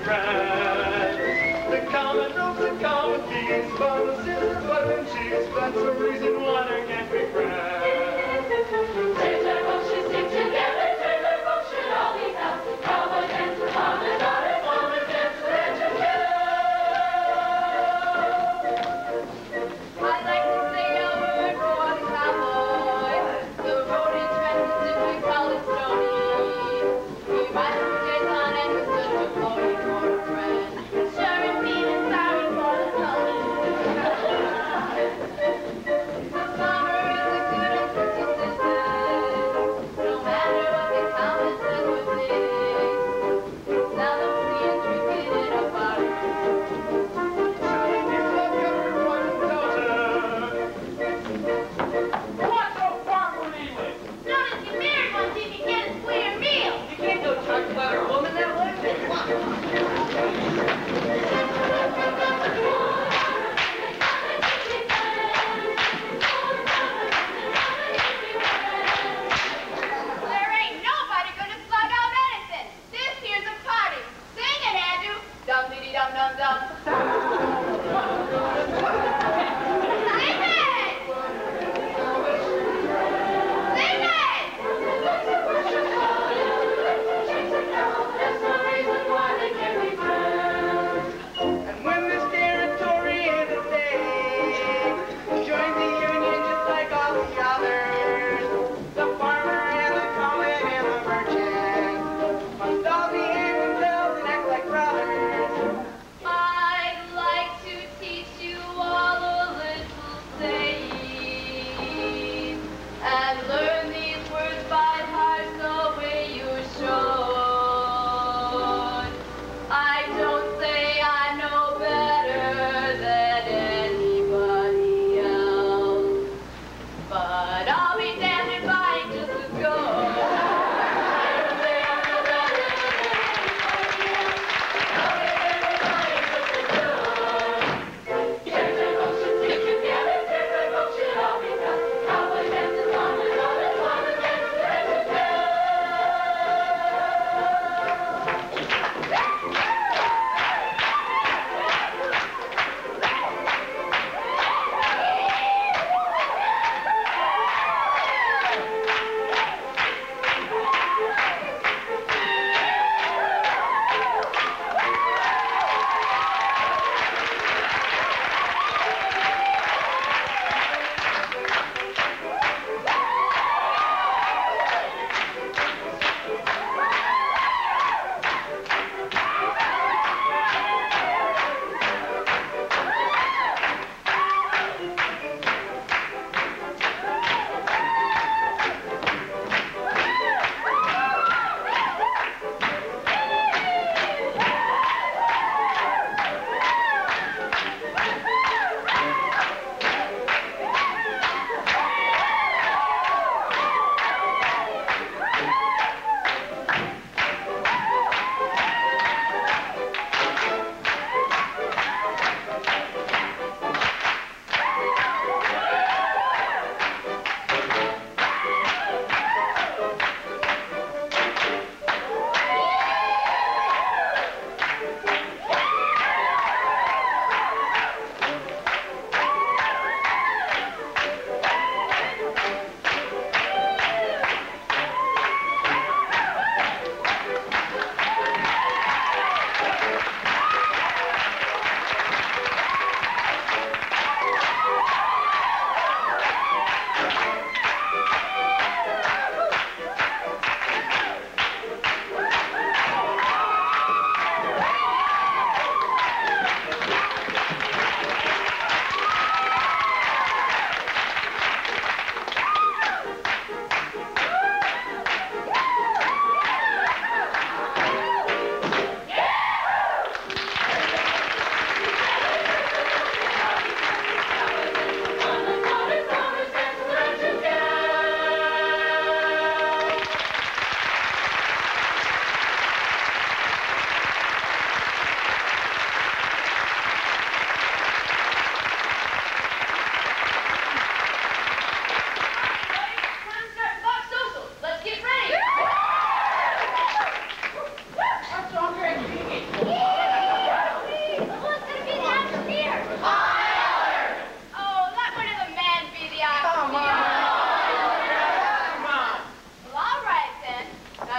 friends. The common ropes, the common thieves, bottle scissors, butter and cheese. That's the reason why there can't be friends. Turn their books should stick together, turn their books should all be found. Cowboys and farmers, daughters, farmers and ranchers together. I'd like to say a word for the cowboy. The road is restless if we call it stony. He rides with his on and with such a pony for a friend.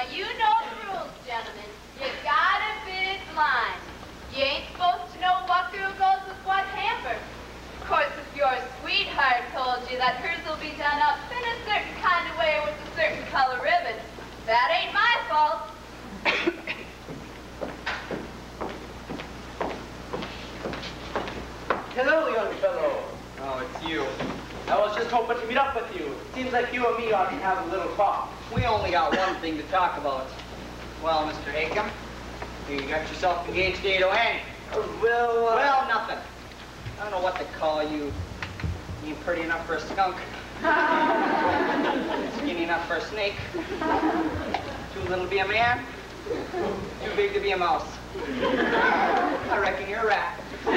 Now, you know the rules, gentlemen. You gotta fit it blind. You ain't supposed to know what girl goes with what hamper. Of course, if your sweetheart told you that hers will be done up in a certain kind of way with a certain color ribbon, that ain't my fault. Hello, young fellow. Oh, it's you. I was just hoping to meet up with you. Seems like you and me ought to have a little talk. We only got one thing to talk about. Well, Mister Acom, you got yourself engaged to Ada Annie. Uh, well, uh... Well, nothing. I don't know what to call you. You ain't pretty enough for a skunk. Skinny enough for a snake. Too little to be a man. Too big to be a mouse. I reckon you're a rat.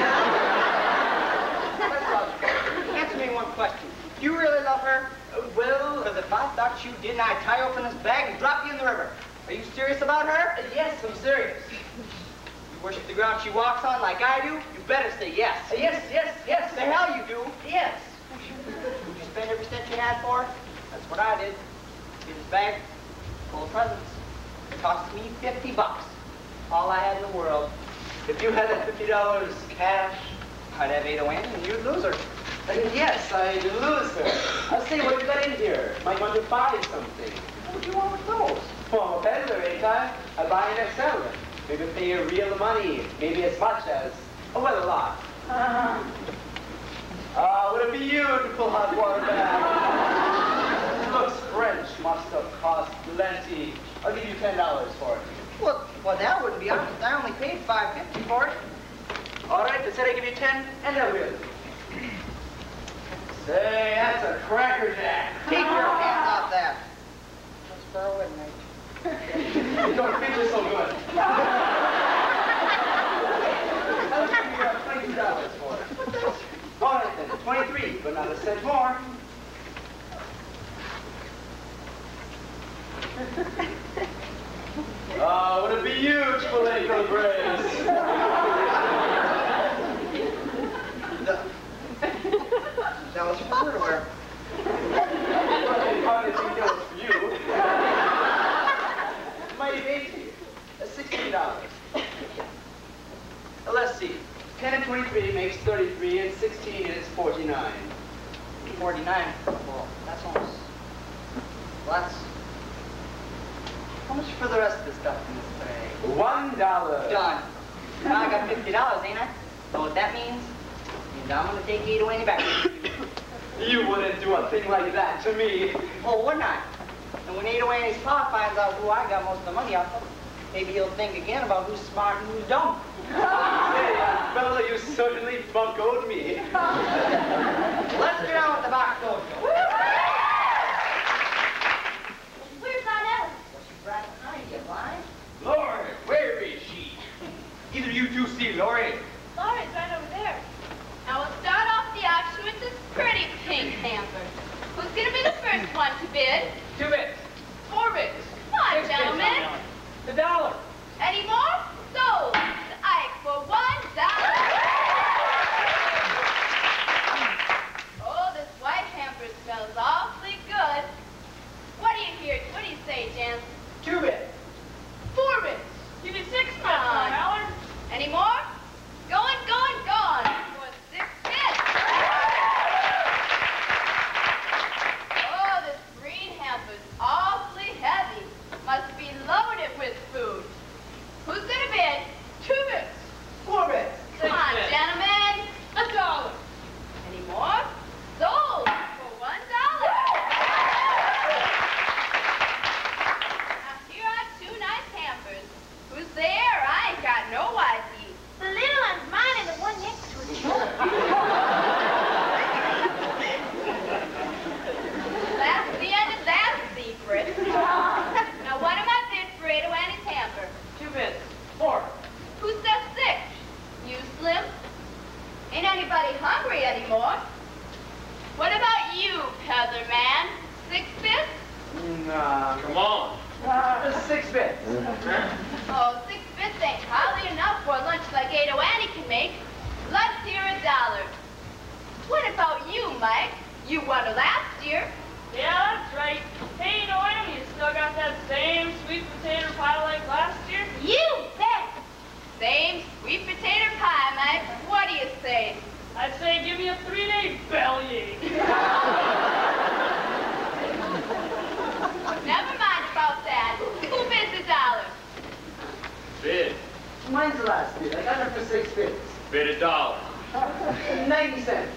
Answer me one question. Do you really love her? Uh, well... Because if I thought you didn't, I'd tie you up in this bag and drop you in the river. Are you serious about her? Uh, yes, I'm serious. You worship the ground she walks on like I do? You better say yes. Uh, yes, yes, yes. The hell you do. Yes. Would you spend every cent you had for her? That's what I did. Get this bag full of presents. It cost me fifty bucks. All I had in the world. If you had that fifty dollars cash... I'd have Ada Annie and you'd lose her. Uh, yes, I'd lose her. I'll say, what you got in here? Might want to buy something. What do you want with those? Well, I'm a peddler, ain't I? I buy and I sell them. Maybe pay you real money. Maybe as much as, oh, well, a lot. Uh-huh. Ah, uh, what a beautiful hot water bag. Looks French. Must have cost plenty. I'll give you ten dollars for it. Well, well, that wouldn't be honest. I only paid five fifty for it. All right, I said I give you ten, and I will. Say, that's a crackerjack. Keep your hands off that. That's for a wedding night. You don't feel so good. I'll give you uh, twenty-two dollars for it. All right, then, twenty-three, but not a cent more. Oh, what a beautiful April grace. That was for underwear. How did you know it's for you? Mighty dainty. That's sixteen dollars. Let's see. ten and twenty-three makes thirty-three, and sixteen is forty-nine. forty-nine. Well, that's almost... Well, that's... How much for the rest of the stuff in this bag? One dollar. Done. Now I got fifty dollars, ain't I? Know what that means? Means I'm gonna take Ada Annie back. You wouldn't do a thing like that to me. Oh, wouldn't I? And when Ada Annie's pa finds out who I got most of the money off of, maybe he'll think again about who's smart and who's dumb. Hey, young fella, you certainly buncoed me. Let's get on with the box dojo. Where's Aunt Ellen? Well, she's right behind you, blind. Lord, where is she? Either you two see Lori? Laura's right over there. Now we'll start off the auction with this pretty pink hamper. Who's gonna be the first one to bid? Two bits. Four bids. Come on, Six bits on gentlemen. that one. The dollar. Any more? Sold. To Ike for one dollar. Oh, this white hamper smells awfully good. What do you hear? What do you say, Jan? Two bits. Four bids. Give me six Come on. Howard. Any more? Going, going, gone. For six bids. Oh, this green hamper's awfully heavy. Must be loaded with food. Who's gonna bid? Two bids. Four bits. Come on, bids. gentlemen. A dollar. Any more? Sold for one dollar. Now here are two nice hampers. Who's there? I ain't got no idea. The little one's mine and the one next to it. That's the end of that secret. Now what am I bid for Ada Annie's hamper? Two bits. Four. Who says six? You, Slim? Ain't anybody hungry anymore. What about you, peddler man? Six bits? Nah. Come on. Uh, six bits. Oh, six bits ain't hardly enough for a lunch like Ada Annie can make. Let's hear a dollar. What about you, Mike? You won last year. Yeah, that's right. Hey, Noam, you still got that same sweet potato Mine's the last bid. I got it for six bids. Bid a dollar. Ninety cents.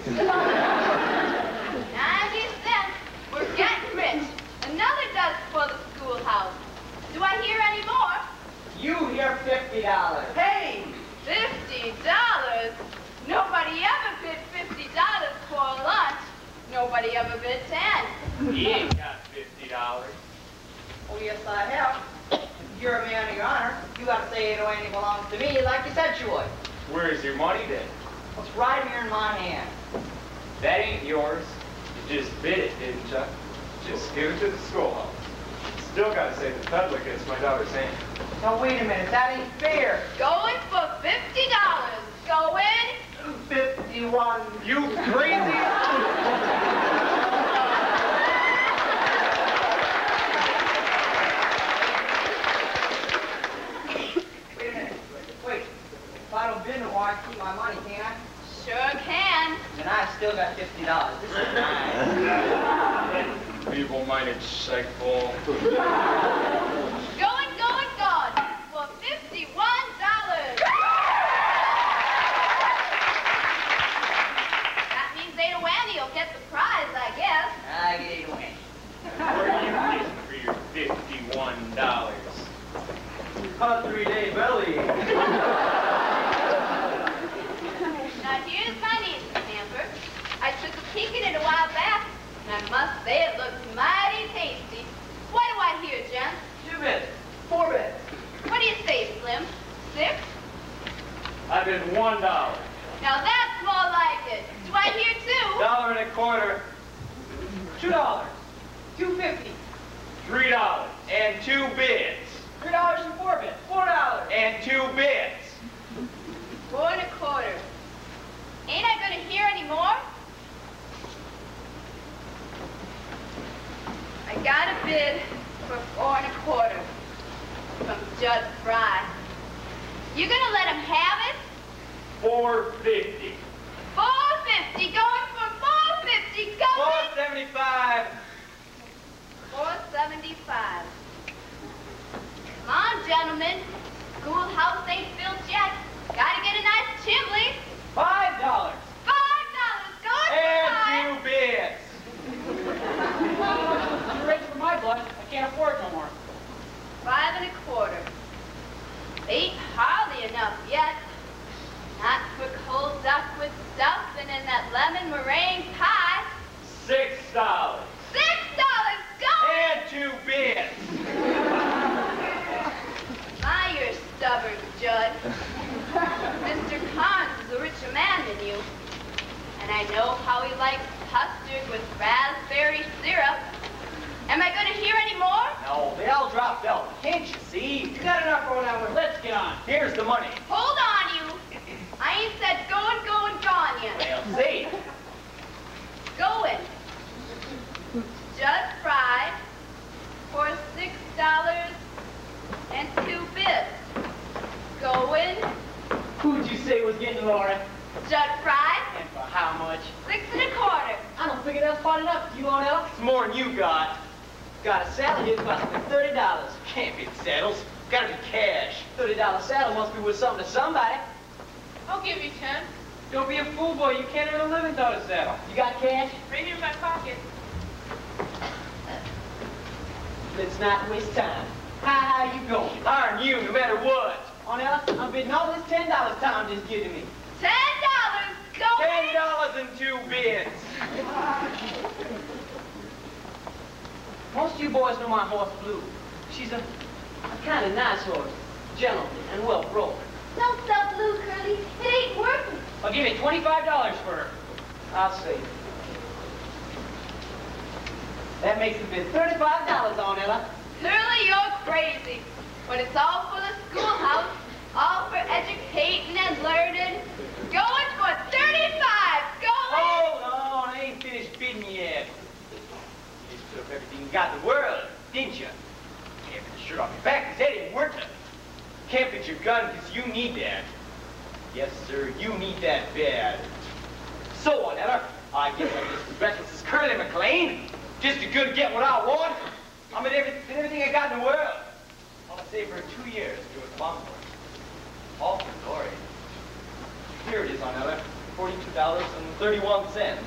Ninety cents. We're getting rich. Another does for the schoolhouse. Do I hear any more? You hear fifty dollars. Hey! Fifty dollars? Nobody ever bid fifty dollars for lunch. Nobody ever bid ten. He ain't got fifty dollars. Oh, yes, I have. If you're a man of your honor, you gotta say it only belongs to me like you said you would. Where's your money then? It's right here in my hand. That ain't yours. You just bid it, didn't you? Just give it to the schoolhouse. Still gotta say the peddler gets my daughter's hand. Now, wait a minute. That ain't fair. Going for fifty dollars. Going. fifty-one. You crazy? Wait a minute. Wait. If I don't bid no more, I can keep my money, can't I? Sure can. Then I still got fifty dollars. This is mine. Feeble-minded psycho. Going, going, going. For fifty-one dollars. That means Ada Wanny will get the prize, I guess. I get it away. Where are you getting for your fifty-one dollars? A three-day belly. Now here's my niece's hamper. I took a peek at it a while back, and I must say it looks mighty tasty. What do I hear, Jen? Two bids. Four bids. What do you say, Slim? Six? I bid one dollar. Now that's more like it. Do I hear two? Dollar and a quarter. Two dollars. Two fifty. Three dollars. And two bids. Three dollars and four bids. Four dollars. And two bids. Four and a quarter. Ain't I gonna hear any more? I got a bid for four and a quarter from Judd Fry. You gonna let him have it? Four fifty. Four fifty, going for four fifty, Four going seventy-five. four seventy-five. Come on, gentlemen. Schoolhouse ain't built yet. Gotta get a nice chimney. Five dollars. Five dollars, going for And five. two bids. Too rich for my blood. I can't afford no more. Five and a quarter. Ain't hardly enough yet. Not for cold duck with stuffing and that lemon meringue pie. Six dollars. Six dollars, going. And two bids. My, you're stubborn, Judd. Mister Carnes is a richer man than you. And I know how he likes custard with raspberry syrup. Am I going to hear any more? No, they all dropped out. Can't you see? You got enough for that one. Let's get on. Here's the money. Hold on, you. I ain't said going, going, gone yet. Well, see. Going. Judd Fry for six dollars and two bits. Going. Who'd you say was getting Laura? Judd Fry, And for how much? six and a quarter. I don't figure that's fine enough. You want else? It's more than you got. Got a saddle here costing me thirty dollars. Can't be saddles. Gotta be cash. Thirty dollar saddle must be worth something to somebody. I'll give you ten. Don't be a fool, boy. You can't earn a living without a saddle. You got cash? Right here in my pocket. Let's not waste time. How high you going? Iron you, no matter what. Ornella, I'm bidding all this ten dollars Tom just giving me. Ten dollars. Going. Ten dollars and two bids. Most of you boys know my horse Blue. She's a, a kind of nice horse, gentle and well broken. Don't sell Blue, Curly. It ain't working. I'll give you twenty-five dollars for her. I'll see. That makes it bid thirty-five dollars, Ornella. Curly, you're crazy. When it's all for the schoolhouse, all for educating and learning. Going for thirty-five. Going. Hold on, I ain't finished bidding yet. You just put up everything you got in the world, didn't you? Can't put the shirt off your back, 'cause that ain't worth it. Can't put your gun, 'cause you need that. Yes, sir, you need that bad. So, Ornella, I guess I'm just as reckless as Curly McLean. Just as good to get what I want. I'm at every, everything I got in the world. I'll save her two years to do it long for. All for Here it is, Arnella. Forty-two dollars and thirty-one cents.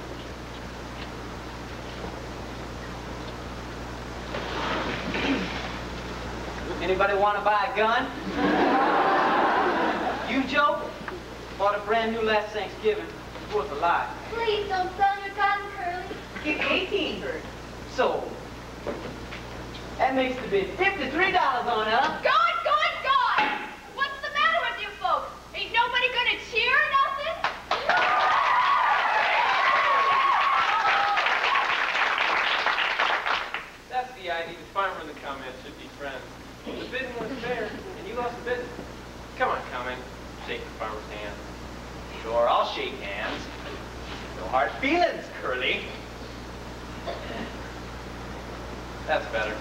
Anybody want to buy a gun? You, Joe? Bought a brand new last Thanksgiving. It's worth a lot. Please don't sell your gun, Curly. Give me eighteen for it. So, that makes the bid fifty-three dollars on up. God, God, God! What's the matter with you folks? Ain't nobody gonna cheer or nothing? That's the idea. The farmer and the cowman should be friends. The bidding was fair, and you lost the bidding. Come on, cowman. Shake the farmer's hand. Sure, I'll shake hands. No hard feelings, Curly. That's better.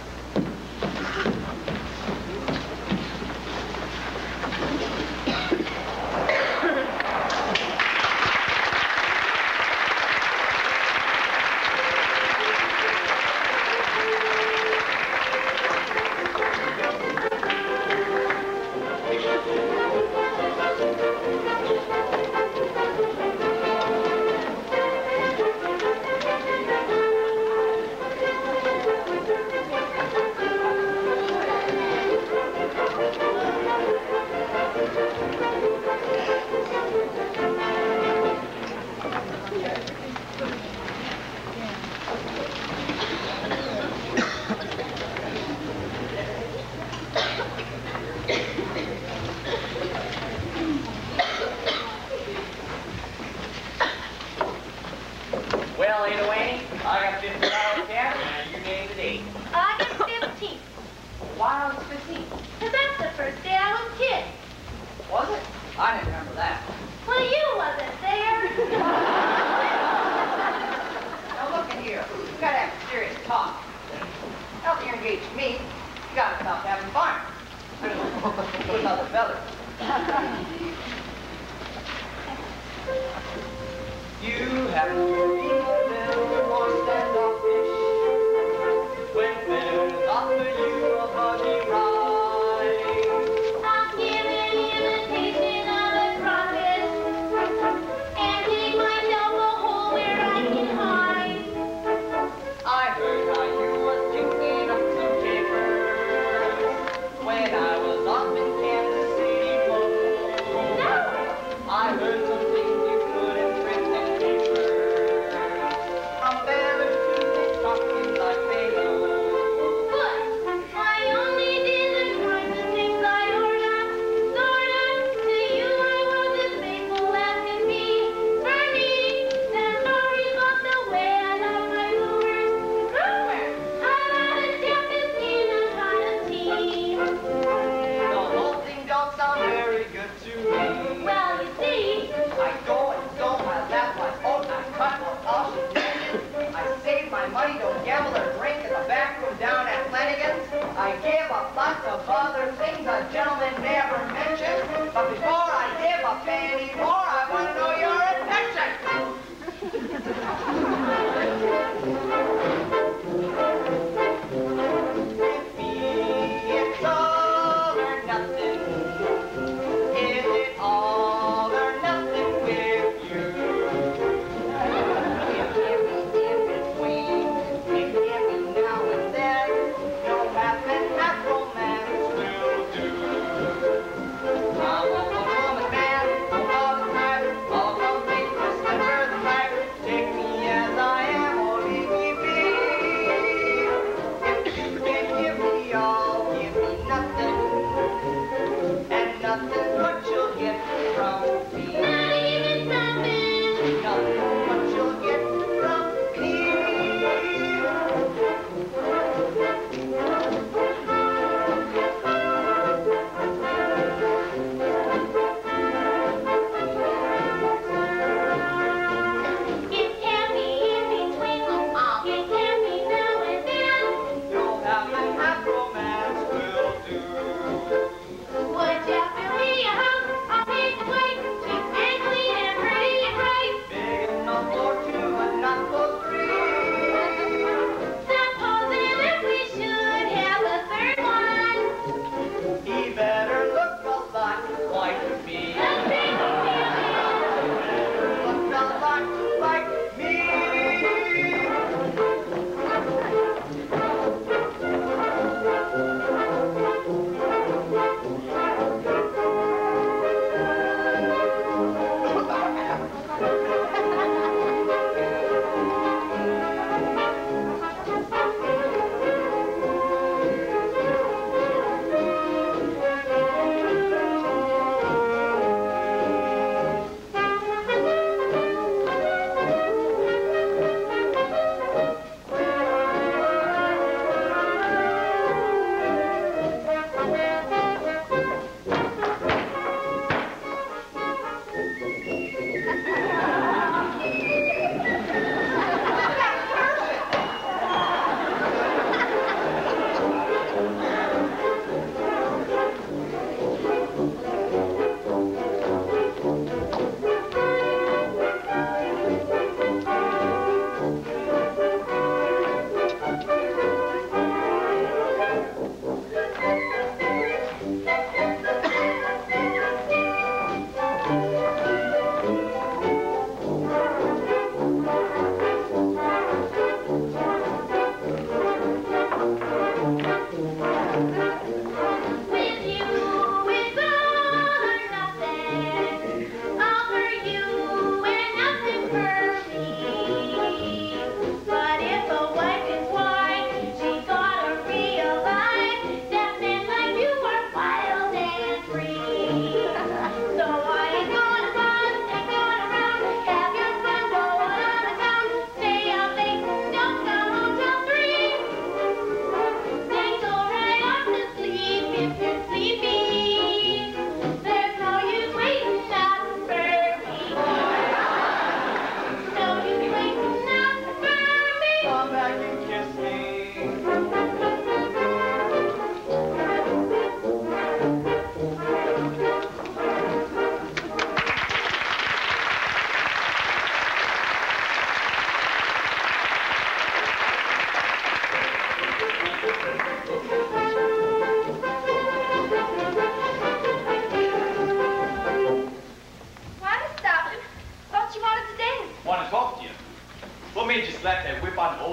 Well, Ada Wayne, I got fifty dollars cash, and you named it eight. I get fifteen. Why was it fifteen? Because that's the first day I was kid. Was it? I didn't remember that. Well, you wasn't there. Now look at here. You gotta have serious talk. After you're engaged to me, you gotta stop having fun. With other fellas. You happen to be a little more standoffish when there's offer you a buggy ride. I'll give an imitation of a prophet and dig myself a hole where I can hide. I heard how you was kicking up some capers when I was off in Kansas City. Whoa. No. I heard some things you couldn't print in papers.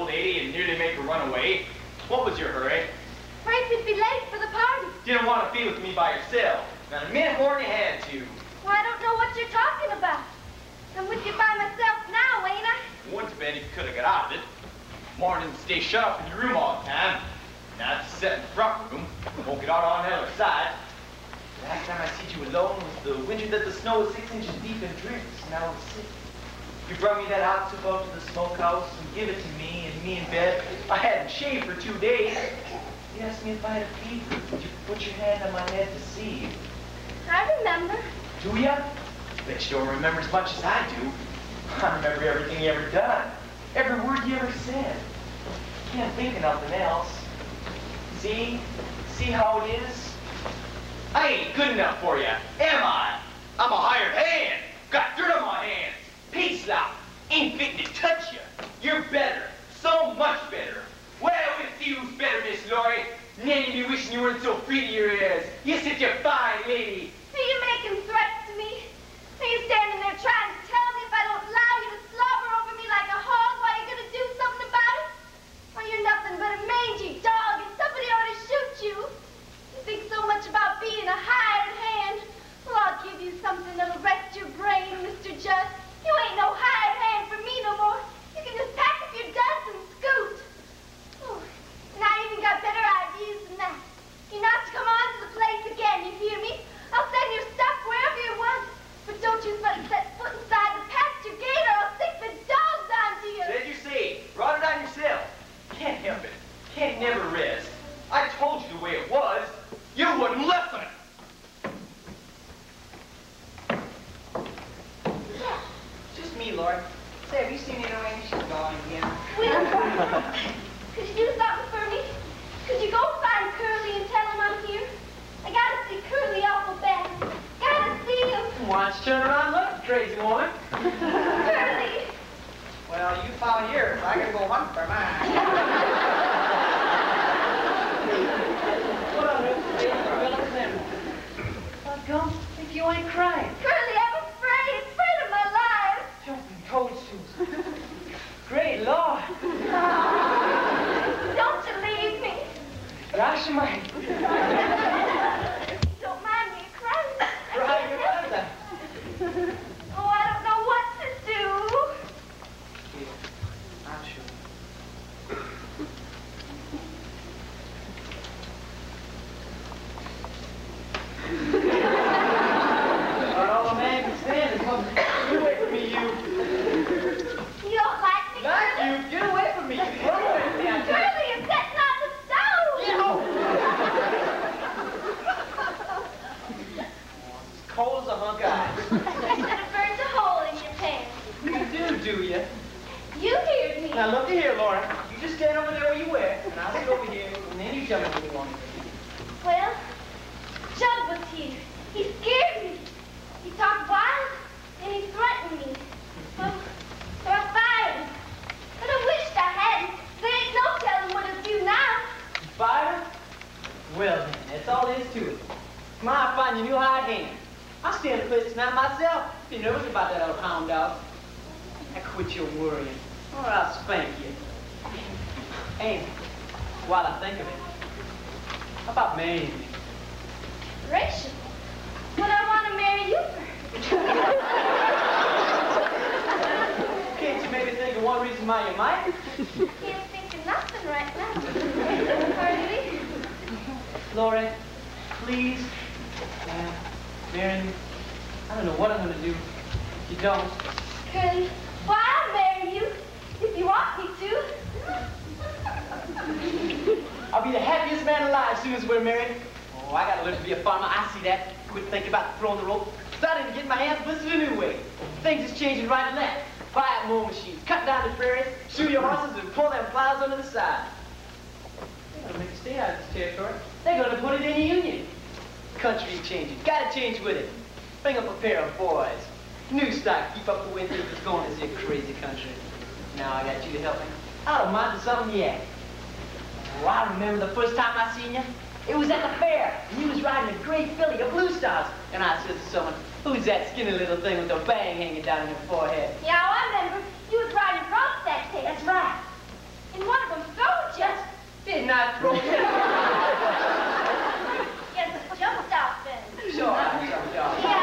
lady and nearly make her run away. What was your hurry? Afraid we'd be late for the party. Didn't want to be with me by yourself. Not a minute more than you had to. Well, I don't know what you're talking about. I'm with you by myself now, ain't I? Wouldn't have been if you could have got out of it. Morning, stay shut up in your room all the time. Now to sit in the front room. Won't get out on the other side. Last time I seen you alone was the winter that the snow was six inches deep and drifts. Now it's six. You brought me that hot soup out to the smokehouse and give it to me and me in bed. I hadn't shaved for two days. You asked me if I had a fever. Did you put your hand on my head to see? I remember. Do ya? Bet you don't remember as much as I do. I remember everything you ever done. Every word you ever said. Can't think of nothing else. See? See how it is? I ain't good enough for you, am I? I'm a hired hand. Got dirt on my hands. Pig slop. Ain't fitting to touch you. You're better. So much better. Well, we'll see who's better, Miss Laurie. Nanny be wishing you weren't so free to your ears. You're such a fine lady. Are you making threats to me? Are you standing there trying to tell me if I don't allow you to slobber over me like a hog, why you're going to do something about it? Or you're nothing but a mangy dog and somebody ought to shoot you? You think so much about being a hired hand? Well, I'll give you something that'll rest your brain, Mister Judd. You ain't no hired hand for me no more. You can just pack up your duds and scoot. Oh, and I even got better ideas than that. You're not to come on to the place again, you hear me? I'll send your stuff wherever you want. But don't you set, set foot inside the pasture gate or I'll stick the dogs onto you. Said you say, brought it on yourself. Can't help it. Can't never rest. I told you the way it was. You wouldn't listen. Just me, Lord. Say, have you seen Elaine? She's gone again. Will, could you do something for me? Could you go find Curly and tell him I'm here? I gotta see Curly awful bad. Gotta see him. Why don't you turn around and look, crazy woman? Curly. Well, you found yours. I gotta go hunt for mine. What on earth, baby? Philip, then? Doggone, if you ain't crying. Curly, I'm afraid. Afraid of my life. Jumping toad, Susan. Great Lord. Don't you leave me. Gosh, you might. Don't mind me crying. I Cry can't your help mother. it. Oh, I don't know what to do. I'm sure. But all a man can stand is what. Get away from me, you. You don't like me, Like Curly? you. Get away from me. Run away from me. I tell you. Curly, you're setting on the stove. Get over. It's cold as a hunk of ice. I should have burned a hole in your pants. You do, do you? You heard me. Now look here, Laura. You just stand over there where you were, and I'll sit over here, and then you tell me what you want me to do. Well, Judd was here. He scared me. He talked wild, and he threatened me. So, so I fired him. But I wished I hadn't. There ain't no telling what he'll do now. Fire? Well then, that's all there is to it. Come on, I'll find your new hired hand. I'll stand the place tonight myself. Be nervous about that old hound dog. Now quit your worrying, or I'll spank you. Amy, while I think of it, how about marrying me? Rachel, what I want to marry you for? Can't you maybe think of one reason why you might? Can't think of nothing right now. Hardly. Lori, please, uh, marry me. I don't know what I'm going to do if you don't. Curly, why I'll marry you if you want me to. I'll be the happiest man alive as soon as we're married. Oh, I gotta learn to be a farmer. I see that. Quit thinking about throwing the rope. Starting to get my hands blistered a new way. Things is changing right and left. Buy out mower machines, cut down the prairies, shoot your horses, and pull them plows under the side. They're gonna make you stay out of this territory. They're gonna put it in the union. Country changing. Gotta change with it. Bring up a pair of boys. New stock. Keep up the way things is going in this here crazy country. Now I got you to help me. I don't mind to something yet. Oh, I remember the first time I seen you. It was at the fair, and you was riding a great filly, a Blue Stars. And I said to someone, who's that skinny little thing with the bang hanging down in your forehead? Yeah, I remember. You was riding broncs that day. That's right. And not throw it. Yes, jumped out then. Sure, I jumped off. Yeah.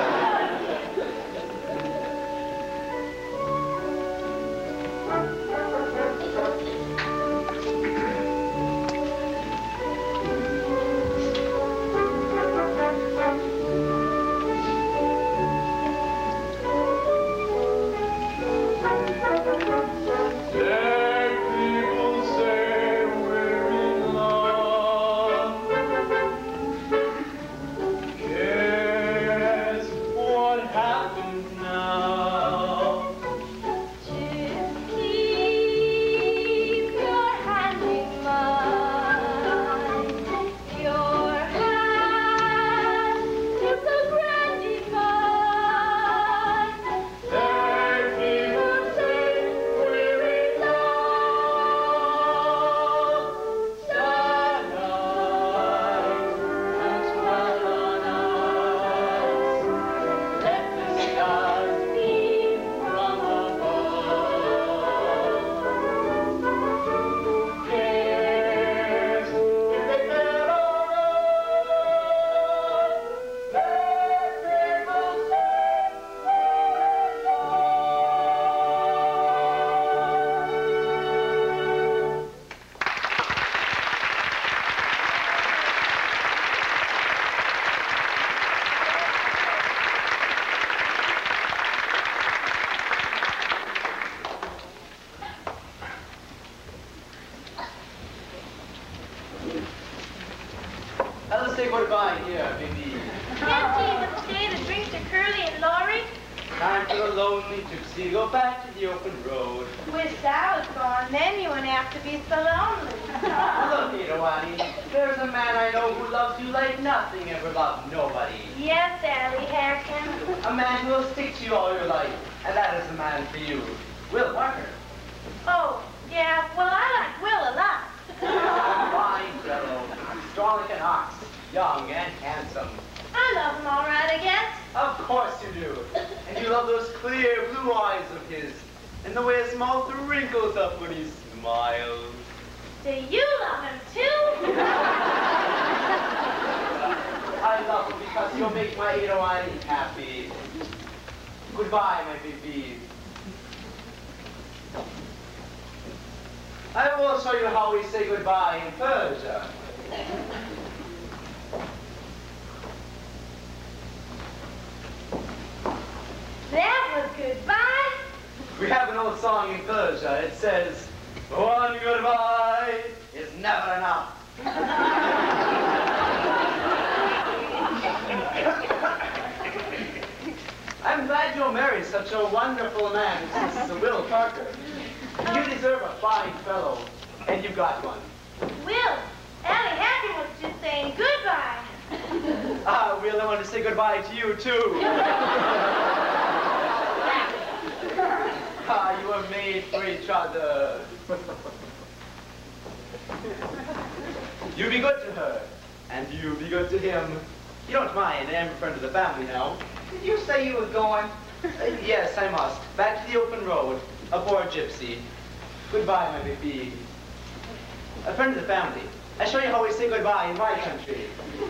Let's say goodbye here, baby. Can't you even stay to drink to Curly and Laurie? Time for the lonely gypsy to go back to the open road. Wish I was gone, then you wouldn't have to be so lonely. Look, Itawanny, there's a man I know who loves you like nothing ever loved nobody. Yes, Allie Harkin. A man who will stick to you all your life, and that is the man for you, Will Parker. Oh, yeah, well, I like Will a lot. Fine fellow, strong like an ox, young and handsome. I love him all right, I guess. Of course you do. And you love those clear blue eyes of his, and the way his mouth wrinkles up when he smiles. Do you love him, too? I love him because he'll make my Itawanny happy. Goodbye, my baby. I will show you how we say goodbye in Persia. That was goodbye. We have an old song in Persia. It says, one goodbye is never enough. I'm glad you'll marry such a wonderful man as Will Parker. You deserve a fine fellow, and you got one. Will, Allie Harkin was just saying goodbye. Ah, Will, I want to say goodbye to you, too. Ah, you were made for each other. You be good to her, and you be good to him. You don't mind, I'm a friend of the family now. Did you say you was going? Uh, yes, I must. Back to the open road, aboard Gypsy. Goodbye, my baby. A friend of the family. I show you how we say goodbye in my country.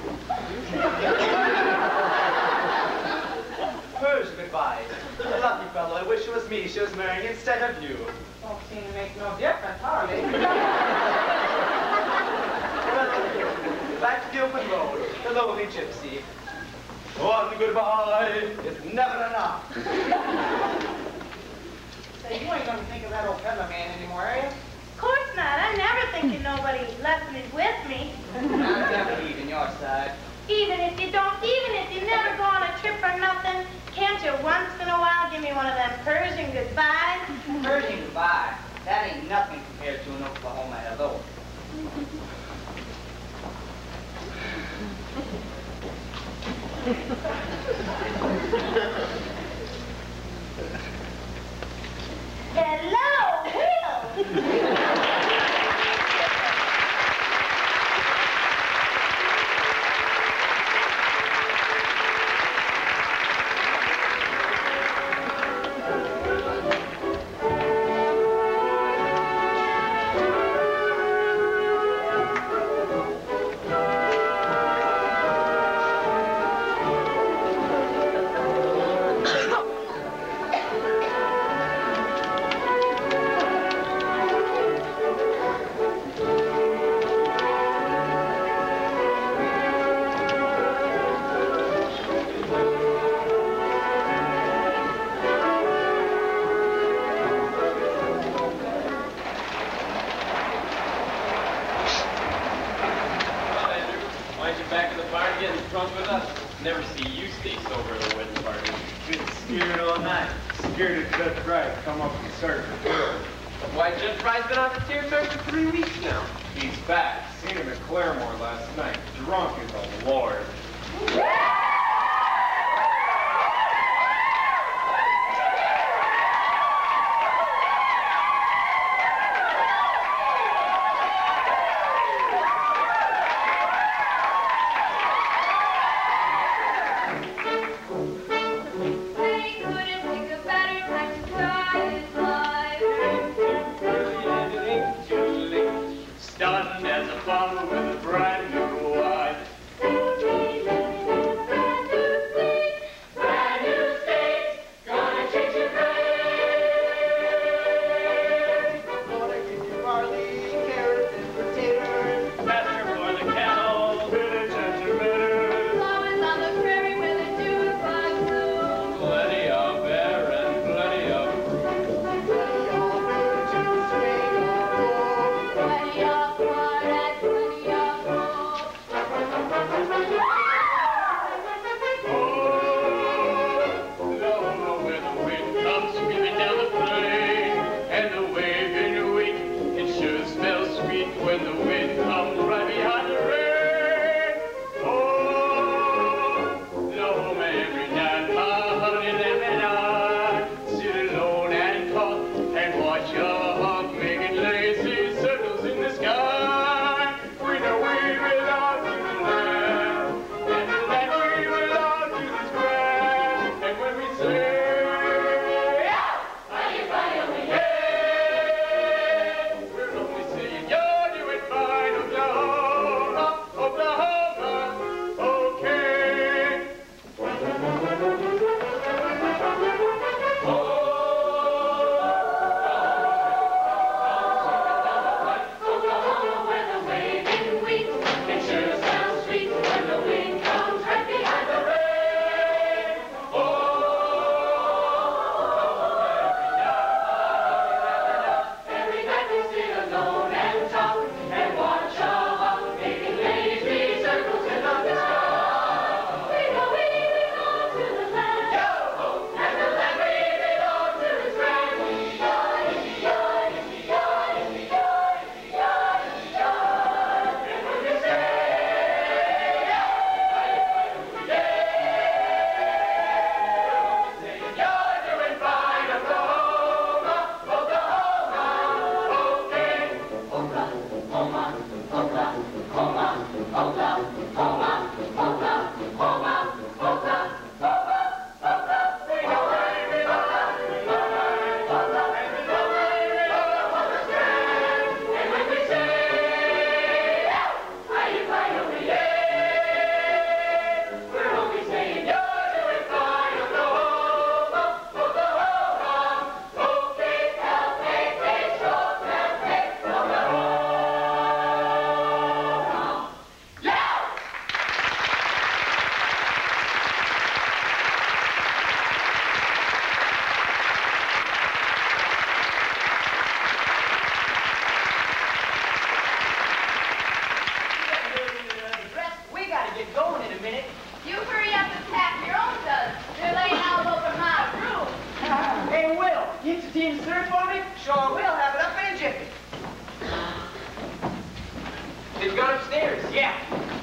Persia, goodbye. A lucky fellow. I wish it was me she was marrying instead of you. Don't seem to make no difference, hardly. Back to the open road, the lonely Gypsy. One goodbye is never enough. Say, you ain't gonna think of that old peddler man anymore, are you? Of course not. I never think of nobody left me with me. I'm never leaving your side. Even if you don't, even if you never go on a trip or nothing, can't you once in a while give me one of them Persian goodbyes? Persian goodbye. That ain't nothing compared to an Oklahoma hello. Hello, Will. back at the bar getting drunk with us. Never see you stay sober at a wedding party. Been scared all night. Scared of Judge Wright. Come up and search for girls. Why, Judge Wright's been on the territory for three weeks now. He's back. Seen him at Claremore last night. Drunk as a lord. Stunned as a farmer with a brand new wife. Brand new state, gonna change your brain. Gonna give you barley, carrots, and potatoes. Pasture for the cattle. Village and tomatoes. Flowers on the prairie where the dew bugs bloom. Plenty of air and plenty of fruit. Plenty of air to swing on. Plenty of water and plenty of hope. Oh, where the wind comes sweeping down the plain, and the waving wheat, it sure smells sweet when the wind comes right behind the rain. Oh, no, every night, my honey lamb and I sit alone and talk and watch a hawk making lazy circles in the sky. We know we belong to the land, and that we belong to this grand. And when we say, are you finally here? We're only saying you're doing fine, Oklahoma, Oklahoma, okay. Oklahoma, where the waving wheat, it sure sounds sweet when the wind comes right behind the rain. Every night we sit alone and talk and watch a hawk making lazy circles in the sky. We know we belong to the land, and the land we belong to is grand. And when we say, you're doing fine, Oklahoma, Oklahoma, okay. Oklahoma, Oklahoma, Oklahoma, Oklahoma, Oklahoma, Oklahoma. We know we belong to the land, and we know we belong to the land. And when we say, are you finally here? We're only saying you're doing fine, Oklahoma, Oklahoma, okay, L A H O, L A, Oklahoma. Yeah! We gotta get going in a minute. You hurry up and pack your own duds. They're laying all over my room. Hey, Will, get your team served for me? Sure will. Have it up in a jiffy. They've gone upstairs. Yeah.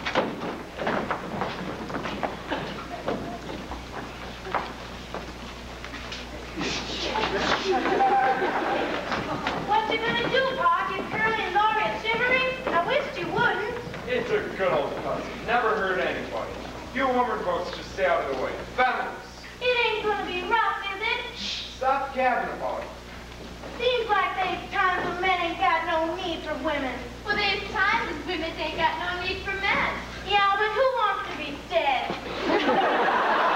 What you gonna do, Pa? Get Curly and Laurie and shivering? I wished you wouldn't. It's a good old cousin. Never hurt anybody. You woman folks just stay out of the way. Feminists. It ain't gonna be rough, is it? Stop gabbing about it. Seems like there's times when men ain't got no need for women. Well, there's times when women ain't got no need for men. Yeah, but who wants to be dead?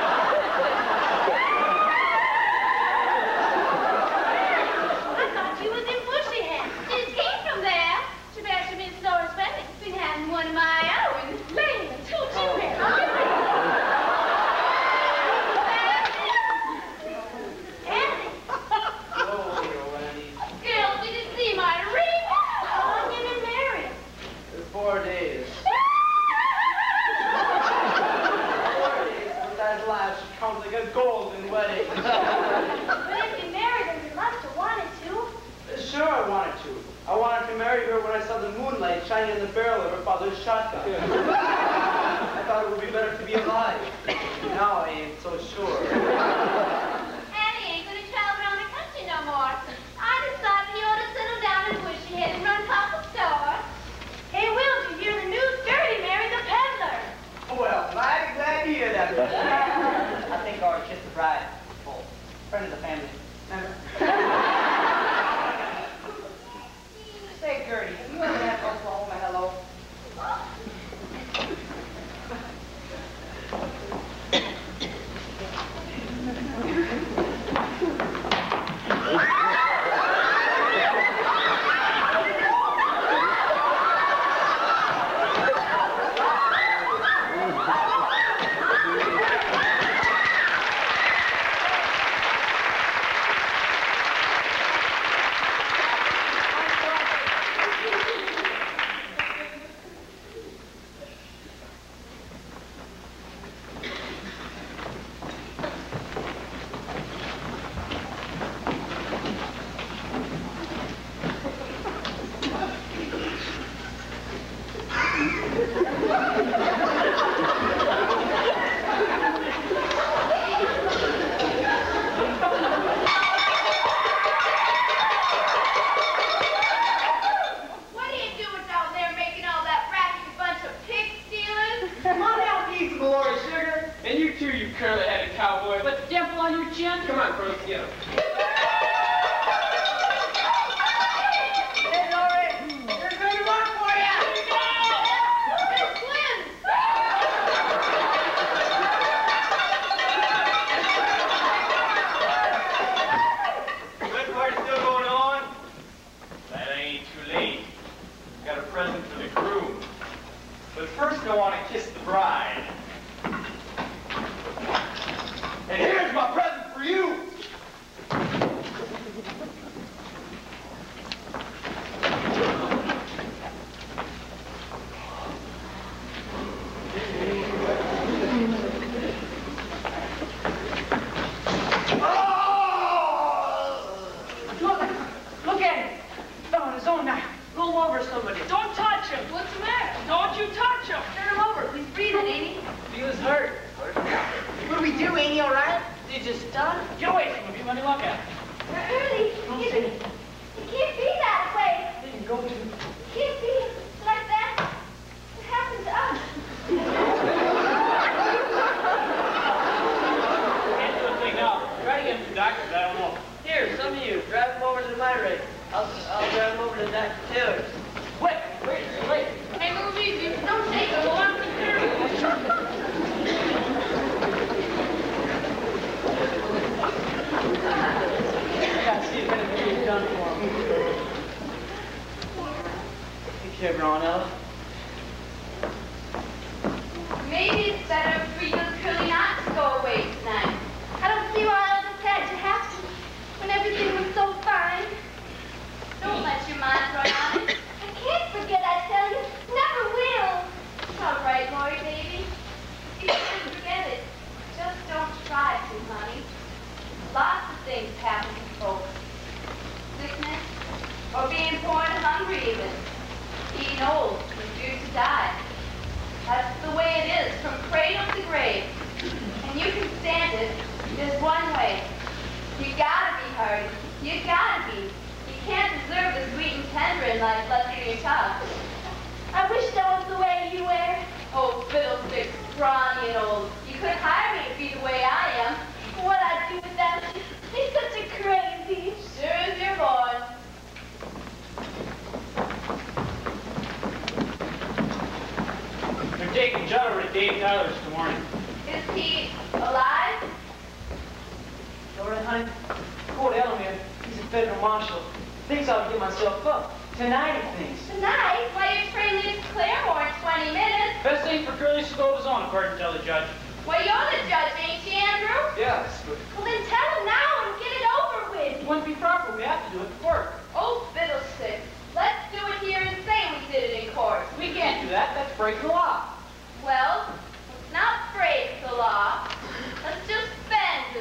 I thought you was in Bushy Head. She came from there. Too bad she been so respected. Been having one of my own. Laying a two-two head. Annie. Oh, Annie. Girl, did you see my ring? How long you been married? Four days. golden wedding. But if you married her, you must have wanted to. Sure, I wanted to. I wanted to marry her when I saw the moonlight shining in the barrel of her father's shotgun. I thought it would be better to be alive. Now I ain't so sure. Annie ain't gonna travel around the country no more. I decided he ought to settle down in Bushyhead and run Papa's store. Hey, Will, did you hear the news? Gertie married the peddler. Well, mighty glad to hear that. I think our kiss the bride. Oh, friend of the family. Say, Gertie, have you ever had Oklahoma hello? Well, let's not break the law. Let's just bend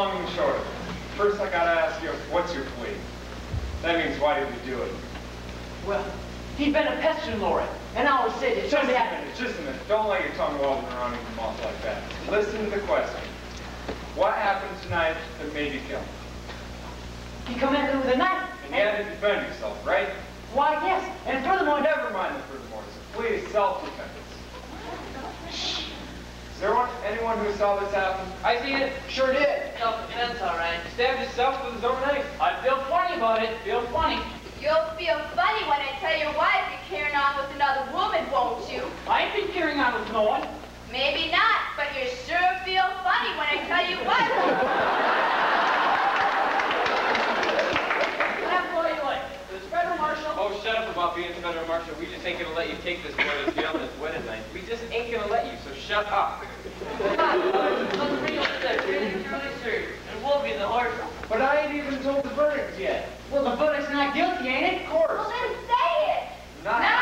long and short of it. First, I gotta ask you, what's your plea? That means, why did we do it? Well, he'd been a pestering Lori, and I always said it Just a turned out. minute, just a minute. Don't let your tongue wander around in your mouth like that. Listen to the question. What happened tonight that made you kill him? He come at me with a knife. And you had to defend yourself, right? Why, yes. And furthermore, Never mind the furthermore. Please, self-defense. Is there one, anyone who saw this happen? I seen it. sure did. Self-defense, all right. He stabbed himself with his own knife. I feel funny about it. Feel funny. You'll feel funny when I tell your wife you're carrying on with another woman, won't you? I ain't been carrying on with no one. Maybe not, but you sure feel funny when I tell you what. That's what you like. The federal marshal. Oh, shut up about being federal marshal. We just ain't gonna let you take this boy to jail on his wedding night. We just ain't gonna let you, so shut up. Let's bring up that really, really serious. And we'll be the horse. But I ain't even told the verdict yet. Well, the verdict's not guilty, ain't it? Of course. Well, then say it. Not Now